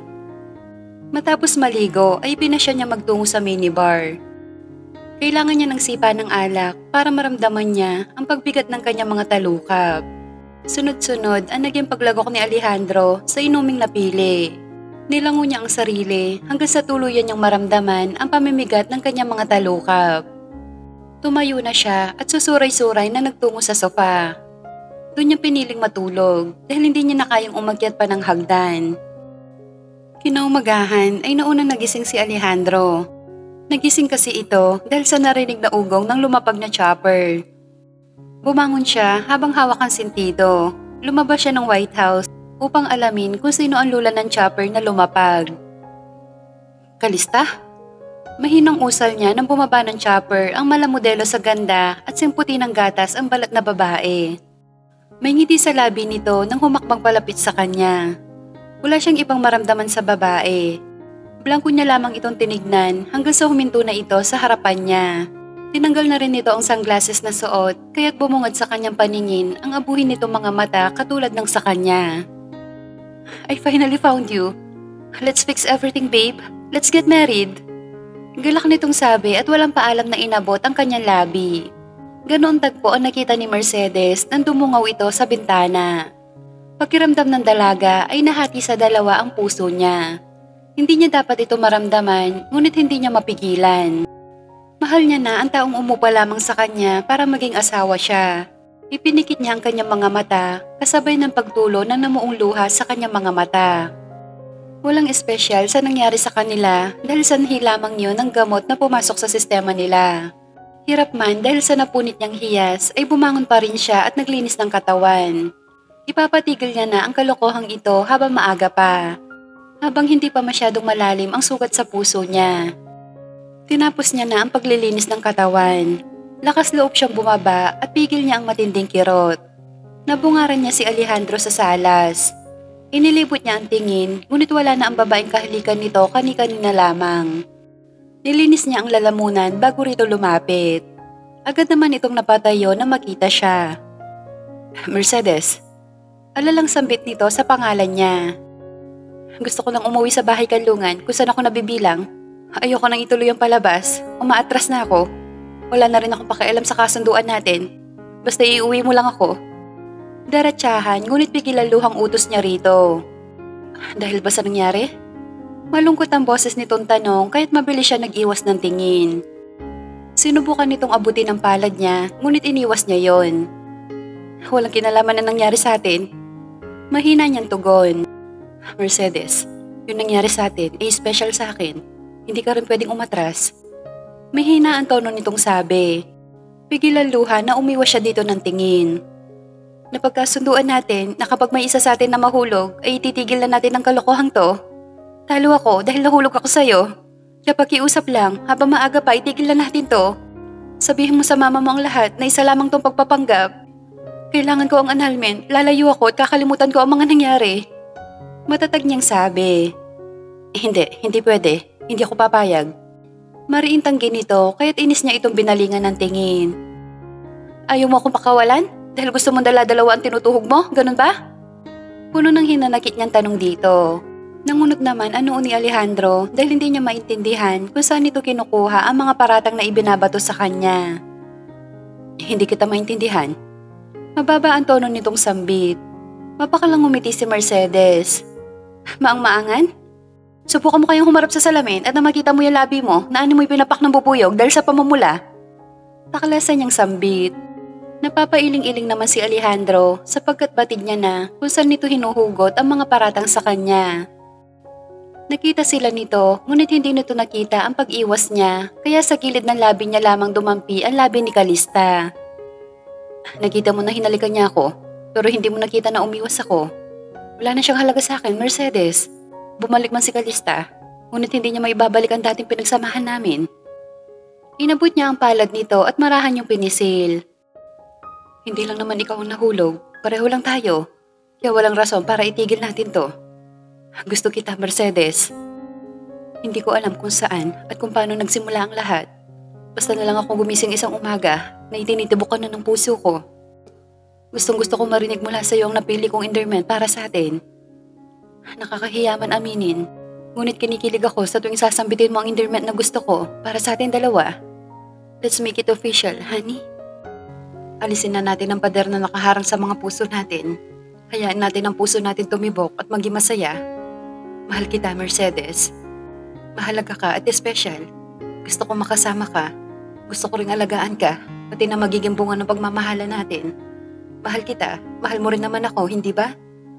Matapos maligo ay pinasya niya magtungo sa minibar. Kailangan niya ng sipa ng alak para maramdaman niya ang pagbigat ng kanyang mga talukap. Sunod-sunod ang naging paglagok ni Alejandro sa inuming napili. Nilango niya ang sarili hanggang sa tuluyan niyang maramdaman ang pamimigat ng kanyang mga talukap. Tumayo na siya at susuray-suray na nagtungo sa sofa. Doon niya piniling matulog dahil hindi niya na kayang umakyat pa ng hagdan. Kinaumagahan ay naunang nagising si Alejandro. Nagising kasi ito dahil sa narinig na ugong ng lumapag na chopper. Bumangon siya habang hawak ang sentido. Lumabas siya ng White House upang alamin kung sino ang lula ng chopper na lumapag. Kalista? Mahinang usal niya nang bumaba ng chopper ang malamodelo sa ganda at simputi ng gatas ang balat na babae. May ngiti sa labi nito nang humakbang palapit sa kanya. Wala siyang ibang maramdaman sa babae. Blangko niya lamang itong tinignan hanggang sa huminto na ito sa harapan niya. Tinanggal na rin nito ang sunglasses na suot kaya't bumungad sa kanyang paningin ang abuhin nitong mga mata katulad ng sa kanya. I finally found you. Let's fix everything, babe. Let's get married. Galak nitong sabi at walang paalam na inabot ang kanyang labi. Ganoon tagpo ang nakita ni Mercedes nang dumungaw ito sa bintana. Pakiramdam ng dalaga ay nahati sa dalawa ang puso niya. Hindi niya dapat ito maramdaman, ngunit hindi niya mapigilan. Mahal niya na ang taong umupa lamang sa kanya para maging asawa siya. Ipinikit niya ang kanyang mga mata, kasabay ng pagtulo ng namuong luha sa kanyang mga mata. Walang espesyal sa nangyari sa kanila dahil sanhi lamang yun ang gamot na pumasok sa sistema nila. Hirap man dahil sa napunit niyang hiyas ay bumangon pa rin siya at naglinis ng katawan. Ipapatigil niya na ang kalokohang ito habang maaga pa, habang hindi pa masyadong malalim ang sugat sa puso niya. Tinapos niya na ang paglilinis ng katawan. Lakas loob siyang bumaba at pigil niya ang matinding kirot. Nabungaran niya si Alejandro sa salas. Inilibot niya ang tingin, ngunit wala na ang babaeng kahalikan nito kani-kanina lamang. Nilinis niya ang lalamunan bago rito lumapit. Agad naman itong napatayo na makita siya. Mercedes. Alalang sambit nito sa pangalan niya. Gusto ko nang umuwi sa bahay kanlungan kung saan ako nabibilang. Ayoko nang ituloy ang palabas. Umaatras na ako. Wala na rin akong pakialam sa kasunduan natin. Basta iuwi mo lang ako. Daratsahan, ngunit biglang luhang utos niya rito. Dahil ba sa nangyari? Malungkot ang boses nitong tanong kaya't mabilis siya nag-iwas ng tingin. Sinubukan nitong abutin ang palad niya, ngunit iniwas niya yon. Walang kinalaman na nangyari sa atin. Mahina niyang tugon. Mercedes, yung nangyari sa atin ay special sa akin. Hindi ka rin pwedeng umatras. Mahina ang tono nitong sabi. Pigilan luha na umiwas siya dito ng tingin. Napagkasunduan natin na kapag may isa sa atin na mahulog ay titigil na natin ang kalokohang to. Talo ako dahil nahulog ako sa'yo. Kaya pakiusap lang, habang maaga pa itigil na natin to. Sabihin mo sa mama mo ang lahat na isa lamang tong pagpapanggap. Kailangan ko ang annulment, lalayo ako at kakalimutan ko ang mga nangyari. Matatag niyang sabi. Eh, hindi, hindi pwede. Hindi ako papayag. Mariin tanggi nito kaya't inis niya itong binalingan ng tingin. Ayaw mo akong pakawalan? Dahil gusto mong dala-dalawa ang tinutuhog mo? Ganun ba? Puno ng hinanakit niyang tanong dito. Nangunot naman ang noo ni Alejandro dahil hindi niya maintindihan kung saan ito kinukuha ang mga paratang na ibinabato sa kanya. Hindi kita maintindihan. Mababa ang tono nitong sambit. Mapakalang umiti si Mercedes. Maang-maangan? Subukan mo kayong humarap sa salamin at na makita mo yung labi mo na ano mo'y pinapak ng bubuyog dahil sa pamumula. Taklasan niyang sambit. Napapailing-iling naman si Alejandro sapagkat batid niya na kung saan nito hinuhugot ang mga paratang sa kanya. Nakita sila nito, ngunit hindi nito nakita ang pag-iwas niya, kaya sa gilid ng labi niya lamang dumampi ang labi ni Kalista. Nakita mo na hinalikan niya ako, pero hindi mo nakita na umiwas ako. Wala na siyang halaga sa akin, Mercedes. Bumalik man si Kalista, ngunit hindi niya maibabalik ang dating pinagsamahan namin. Inabot niya ang palad nito at marahan yung pinisil. Hindi lang naman ikaw ang nahulog, pareho lang tayo. Kaya walang rason para itigil natin to. Gusto kita, Mercedes. Hindi ko alam kung saan at kung paano nagsimula ang lahat. Basta na lang ako gumising isang umaga na itinitibukan na ng puso ko. Gustong gusto ko marinig mula sa iyo ang napili kong endearment para sa atin. Nakakahiyaman aminin, ngunit kinikilig ako sa tuwing sasambitin mo ang endearment na gusto ko para sa atin dalawa. Let's make it official, honey. Alisin na natin ang pader na nakaharang sa mga puso natin. Hayaan natin ang puso natin tumibok at maging masaya. Mahal kita, Mercedes. Mahalaga ka at espesyal. Gusto ko makasama ka. Gusto ko ring alagaan ka, pati na magiging bunga ng pagmamahala natin. Mahal kita, mahal mo rin naman ako, hindi ba?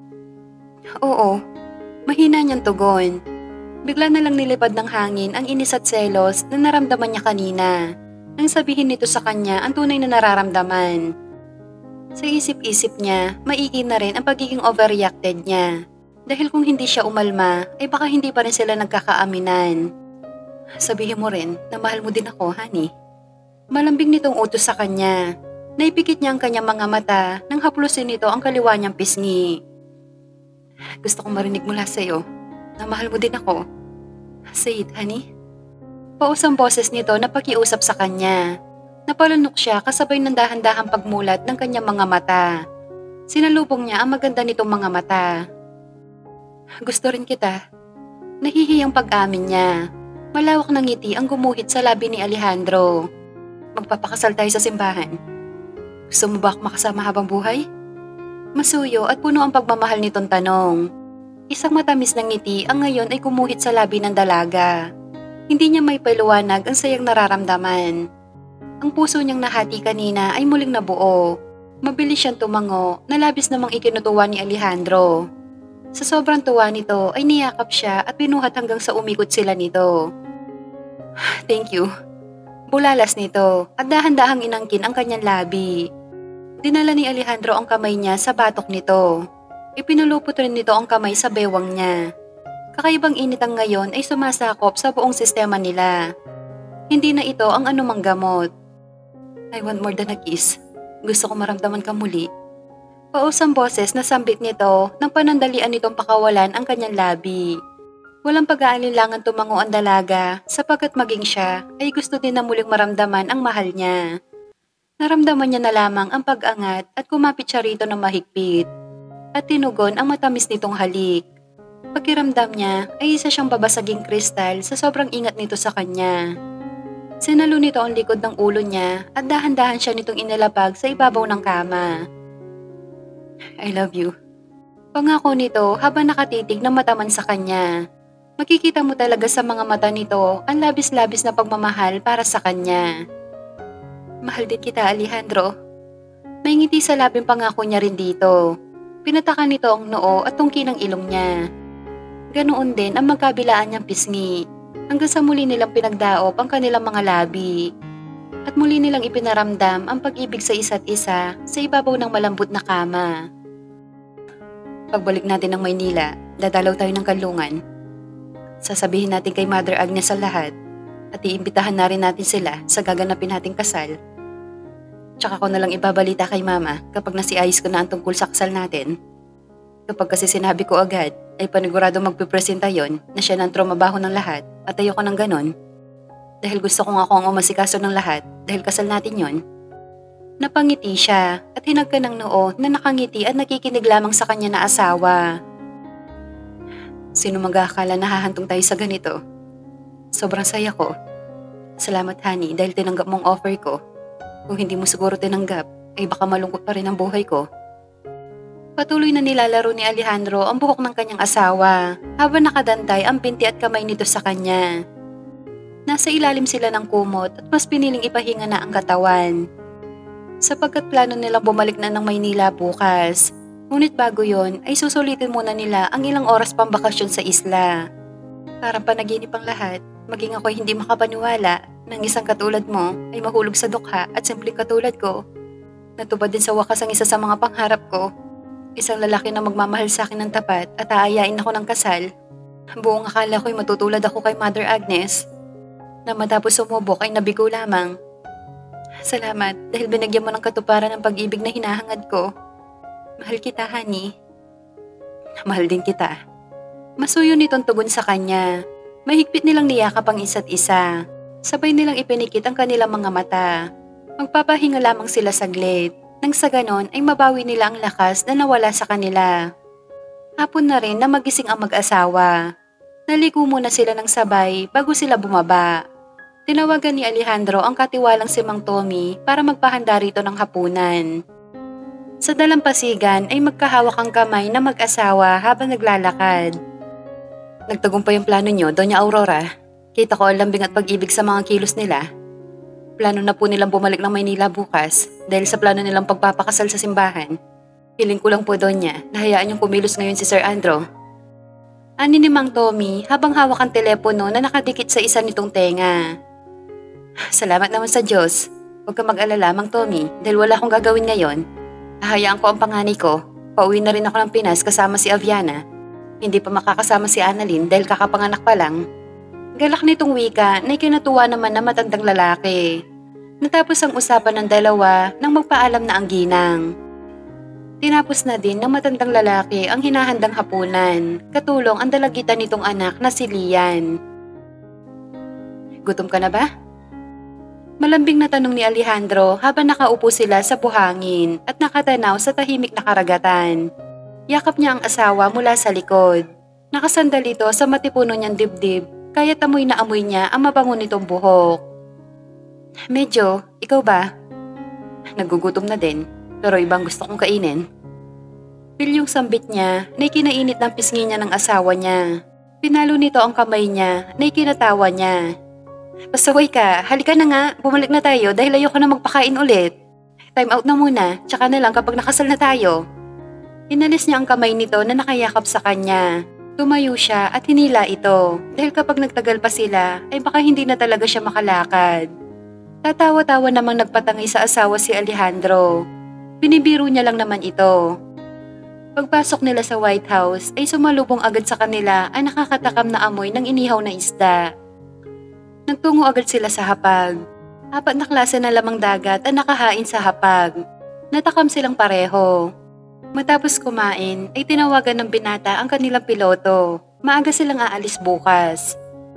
Oo, mahina niyang tugon. Bigla na lang nilipad ng hangin ang inis at selos na naramdaman niya kanina. Nang sabihin nito sa kanya ang tunay na nararamdaman. Sa isip-isip niya, maigi na rin ang pagiging overreacted niya. Dahil kung hindi siya umalma, ay baka hindi pa rin sila nagkakaaminan. Sabihin mo rin na mahal mo din ako, honey. Malambing nitong utos sa kanya. Naipikit niya ang kanyang mga mata nang haplusin nito ang kaliwa niyang pisngi. Gusto kong marinig mula sa'yo na mahal mo din ako. Say it, honey. Pausang boses nito na pakiusap sa kanya. Napalunok siya kasabay ng dahan-dahang pagmulat ng kanyang mga mata. Sinalubong niya ang maganda nitong mga mata. Gusto rin kita. Nahihiyang pag-amin niya. Malawak ng ngiti ang gumuhit sa labi ni Alejandro. Magpapakasal tayo sa simbahan. Gusto mo ba makasama habang buhay? Masuyo at puno ang pagmamahal nitong tanong. Isang matamis na ngiti ang ngayon ay gumuhit sa labi ng dalaga. Hindi niya may paliwanag ang sayang nararamdaman. Ang puso niyang nahati kanina ay muling nabuo. Mabilis siyang tumango na labis namang ikinutuwa ni Alejandro. Sa sobrang tuwa nito ay niyakap siya at pinuhat hanggang sa umikot sila nito. Thank you. Bulalas nito at dahan-dahang inangkin ang kanyang labi. Dinala ni Alejandro ang kamay niya sa batok nito. Ipinulupot rin nito ang kamay sa bewang niya. Kakaibang init ang ngayon ay sumasakop sa buong sistema nila. Hindi na ito ang anumang gamot. I want more than a kiss. Gusto ko maramdaman ka muli. Pausang boses na sambit nito nang panandalian nitong pakawalan ang kanyang labi. Walang pag-aalinlangan tumango ang dalaga sapagkat maging siya ay gusto din na muling maramdaman ang mahal niya. Naramdaman niya na lamang ang pag-angat at kumapit siya rito ng mahigpit. At tinugon ang matamis nitong halik. Pakiramdam niya ay isa siyang babasaging kristal sa sobrang ingat nito sa kanya. Sinalo nito ang likod ng ulo niya at dahan-dahan siya nitong inilapag sa ibabaw ng kama. I love you. Pangako nito habang nakatitig ng mataman sa kanya. Makikita mo talaga sa mga mata nito ang labis-labis na pagmamahal para sa kanya. Mahal din kita, Alejandro. May ngiti sa labing pangako niya rin dito. Pinatakan nito ang noo at tungki ng ilong niya. Ganoon din ang magkabilaan niyang pisngi, hanggang sa muli nilang pinagdaop ang kanilang mga labi. At muli nilang ipinaramdam ang pag-ibig sa isa't isa sa ibabaw ng malambot na kama. Pagbalik natin ng Maynila, dadalaw tayo ng kanlungan. Sasabihin natin kay Mother Agnes sa lahat at iimbitahan na rin natin sila sa gaganapin nating kasal. Tsaka ko na lang ibabalita kay Mama kapag nasiayos ko na ang tungkol sa kasal natin. Kapag kasi sinabi ko agad, ay panigurado magpipresenta yon na siya ng trumabaho ng lahat at ayoko ng ganon. Dahil gusto ko nga ako ang umasikaso ng lahat dahil kasal natin yon. Napangiti siya at hinagka ng noo na nakangiti at nakikinig lamang sa kanya na asawa. Sino mag-aakala na hahantong tayo sa ganito? Sobrang saya ko. Salamat, honey, dahil tinanggap mong offer ko. Kung hindi mo siguro tinanggap, ay baka malungkot pa rin ang buhay ko. Patuloy na nilalaro ni Alejandro ang buhok ng kanyang asawa habang nakadantay ang binti at kamay nito sa kanya. Nasa ilalim sila ng kumot at mas piniling ipahinga na ang katawan. Sapagkat plano nilang bumalik na ng Maynila bukas. Ngunit bago yon ay susulitin muna nila ang ilang oras pang bakasyon sa isla. Parang panaginip ang lahat, maging ako'y hindi makapaniwala nang isang katulad mo ay mahulog sa dukha at simpleng katulad ko. Natupad din sa wakas ang isa sa mga pangarap ko. Isang lalaki na magmamahal sa akin ng tapat at aayain ako ng kasal. Buong akala ko'y matutulad ako kay Mother Agnes. Na matapos sumubok ay nabigo lamang. Salamat dahil binigyan mo ng katuparan ng pag-ibig na hinahangad ko. Mahal kita, honey. Mahal din kita. Masuyo nitong tugon sa kanya. Mahigpit nilang niyakap ang isa't isa. Sabay nilang ipinikit ang kanilang mga mata. Magpapahinga lamang sila saglit. Nang sa ganon ay mabawi nila ang lakas na nawala sa kanila. Hapon na rin na magising ang mag-asawa. Naligo muna sila ng sabay bago sila bumaba. Tinawagan ni Alejandro ang katiwalang si Mang Tommy para magpahanda rito ng hapunan. Sa dalampasigan ay magkahawak ang kamay na mag-asawa habang naglalakad. Nagtagumpay yung plano nyo, Doña Aurora. Kita ko ang lambing at pag-ibig sa mga kilos nila. Plano na po nilang bumalik ng Maynila bukas dahil sa plano nilang pagpapakasal sa simbahan. Piling ko lang po doon niya na hayaan niyong kumilos ngayon si Sir Andrew. Ani ni Mang Tommy habang hawak ang telepono na nakadikit sa isa nitong tenga. Salamat naman sa Diyos. Huwag ka mag-alala, Mang Tommy, dahil wala akong gagawin ngayon. Hahayaan ko ang panganay ko. Pauwi na rin ako ng Pinas kasama si Aviana. Hindi pa makakasama si Annalyn dahil kakapanganak pa lang. Galak nitong wika na ikinatuwa naman na matandang lalaki. Natapos ang usapan ng dalawa nang magpaalam na ang ginang. Tinapos na din ng matandang lalaki ang hinahandang hapunan, katulong ang dalagitan nitong anak na si Lian. Gutom ka na ba? Malambing na tanong ni Alejandro habang nakaupo sila sa buhangin at nakatanaw sa tahimik na karagatan. Yakap niya ang asawa mula sa likod. Nakasandal ito sa matipuno niyang dibdib, kaya't amoy na amoy niya ang mabango nitong buhok. Medyo, ikaw ba? Nagugutom na din. Pero ibang gusto kong kainin. Pilyong sambit niya na ikinainit ng pisngi niya ng asawa niya. Pinalo nito ang kamay niya na ikinatawa niya. Pasaway ka, halika na nga, bumalik na tayo dahil ayoko na magpakain ulit. Time out na muna, tsaka na lang kapag nakasal na tayo. Inalis niya ang kamay nito na nakayakap sa kanya. Tumayo siya at hinila ito dahil kapag nagtagal pa sila ay baka hindi na talaga siya makalakad. Tatawa-tawa namang nagpatangi sa asawa si Alejandro. Binibiro niya lang naman ito. Pagpasok nila sa White House ay sumalubong agad sa kanila ang nakakatakam na amoy ng inihaw na isda. Nagtungo agad sila sa hapag. Apat na klase na lamang dagat ang nakahain sa hapag. Natakam silang pareho. Matapos kumain ay tinawagan ng binata ang kanilang piloto. Maaga silang aalis bukas.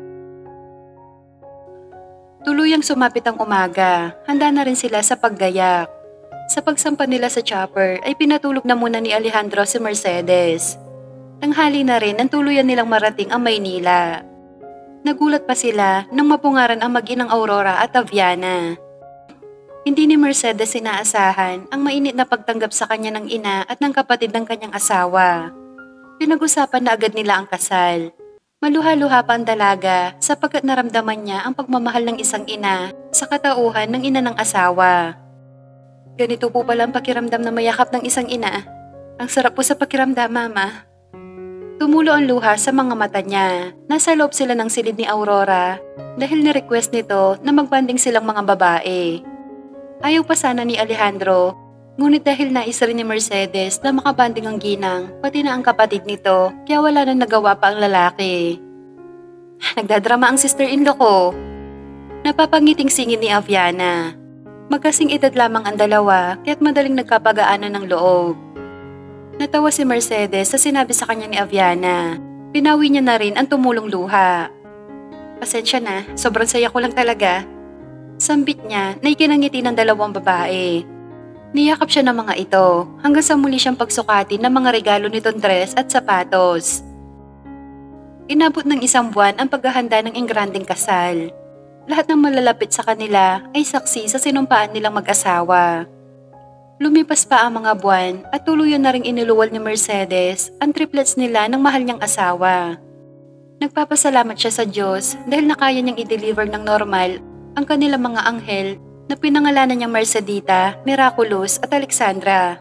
Tuluyang sumapit ang umaga. Handa na rin sila sa paggayak. Sa pagsampa nila sa chopper ay pinatulog na muna ni Alejandro si Mercedes. Tanghali na rin nang tuluyan nilang marating ang Maynila. Nagulat pa sila nang mapungaran ang mag-inang Aurora at Aviana. Hindi ni Mercedes inaasahan ang mainit na pagtanggap sa kanya ng ina at ng kapatid ng kanyang asawa. Pinag-usapan na agad nila ang kasal. Maluha-luha pa ang dalaga sapagkat naramdaman niya ang pagmamahal ng isang ina sa katauhan ng ina ng asawa. Ganito po pala ang pakiramdam na mayakap ng isang ina. Ang sarap po sa pakiramdam, Mama. Tumulo ang luha sa mga mata niya. Nasa loob sila ng silid ni Aurora dahil ni-request nito na magbanding silang mga babae. Ayaw pa sana ni Alejandro, ngunit dahil nais rin ni Mercedes na makabanding ang ginang, pati na ang kapatid nito, kaya wala na nagawa pa ang lalaki. Nagdadrama ang sister-in-law ko. Napapangiting singin ni Aviana. Magkasing edad lamang ang dalawa kaya't madaling nagkapagaanan ng loob. Natawa si Mercedes sa sinabi sa kanya ni Aviana. Pinawi niya na rin ang tumulong luha. Pasensya na, sobrang saya ko lang talaga. Sambit niya na ikinangiti ng dalawang babae. Niyakap siya ng mga ito hanggang sa muli siyang pagsukatin ng mga regalo nitong dress at sapatos. Inabot ng isang buwan ang paghahanda ng engrandeng kasal. Lahat ng malalapit sa kanila ay saksi sa sinumpaan nilang mag-asawa. Lumipas pa ang mga buwan at tuluyan na ring iniluwal ni Mercedes ang triplets nila ng mahal niyang asawa. Nagpapasalamat siya sa Diyos dahil nakaya niyang i-deliver ng normal ang kanilang mga anghel na pinangalanan niyang Mercedita, Miraculous at Alexandra.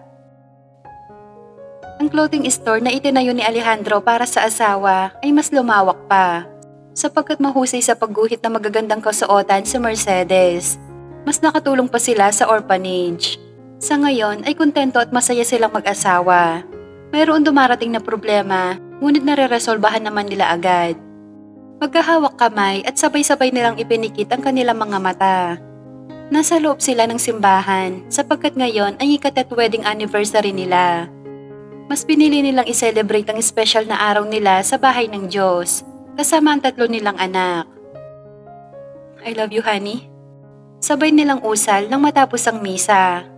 Ang clothing store na itinayo ni Alejandro para sa asawa ay mas lumawak pa. Sapagkat mahusay sa pagguhit ng magagandang kasuotan si Mercedes, mas nakatulong pa sila sa orphanage. Sa ngayon ay kontento at masaya silang mag-asawa. Mayroon dumarating na problema, ngunit nare-resolbahan naman nila agad. Magkahawak kamay at sabay-sabay nilang ipinikit ang kanilang mga mata. Nasa loob sila ng simbahan sapagkat ngayon ay ikatat wedding anniversary nila. Mas pinili nilang i-celebrate ang special na araw nila sa bahay ng Diyos. Kasama ang tatlo nilang anak. I love you, honey. Sabay nilang usal nang matapos ang misa.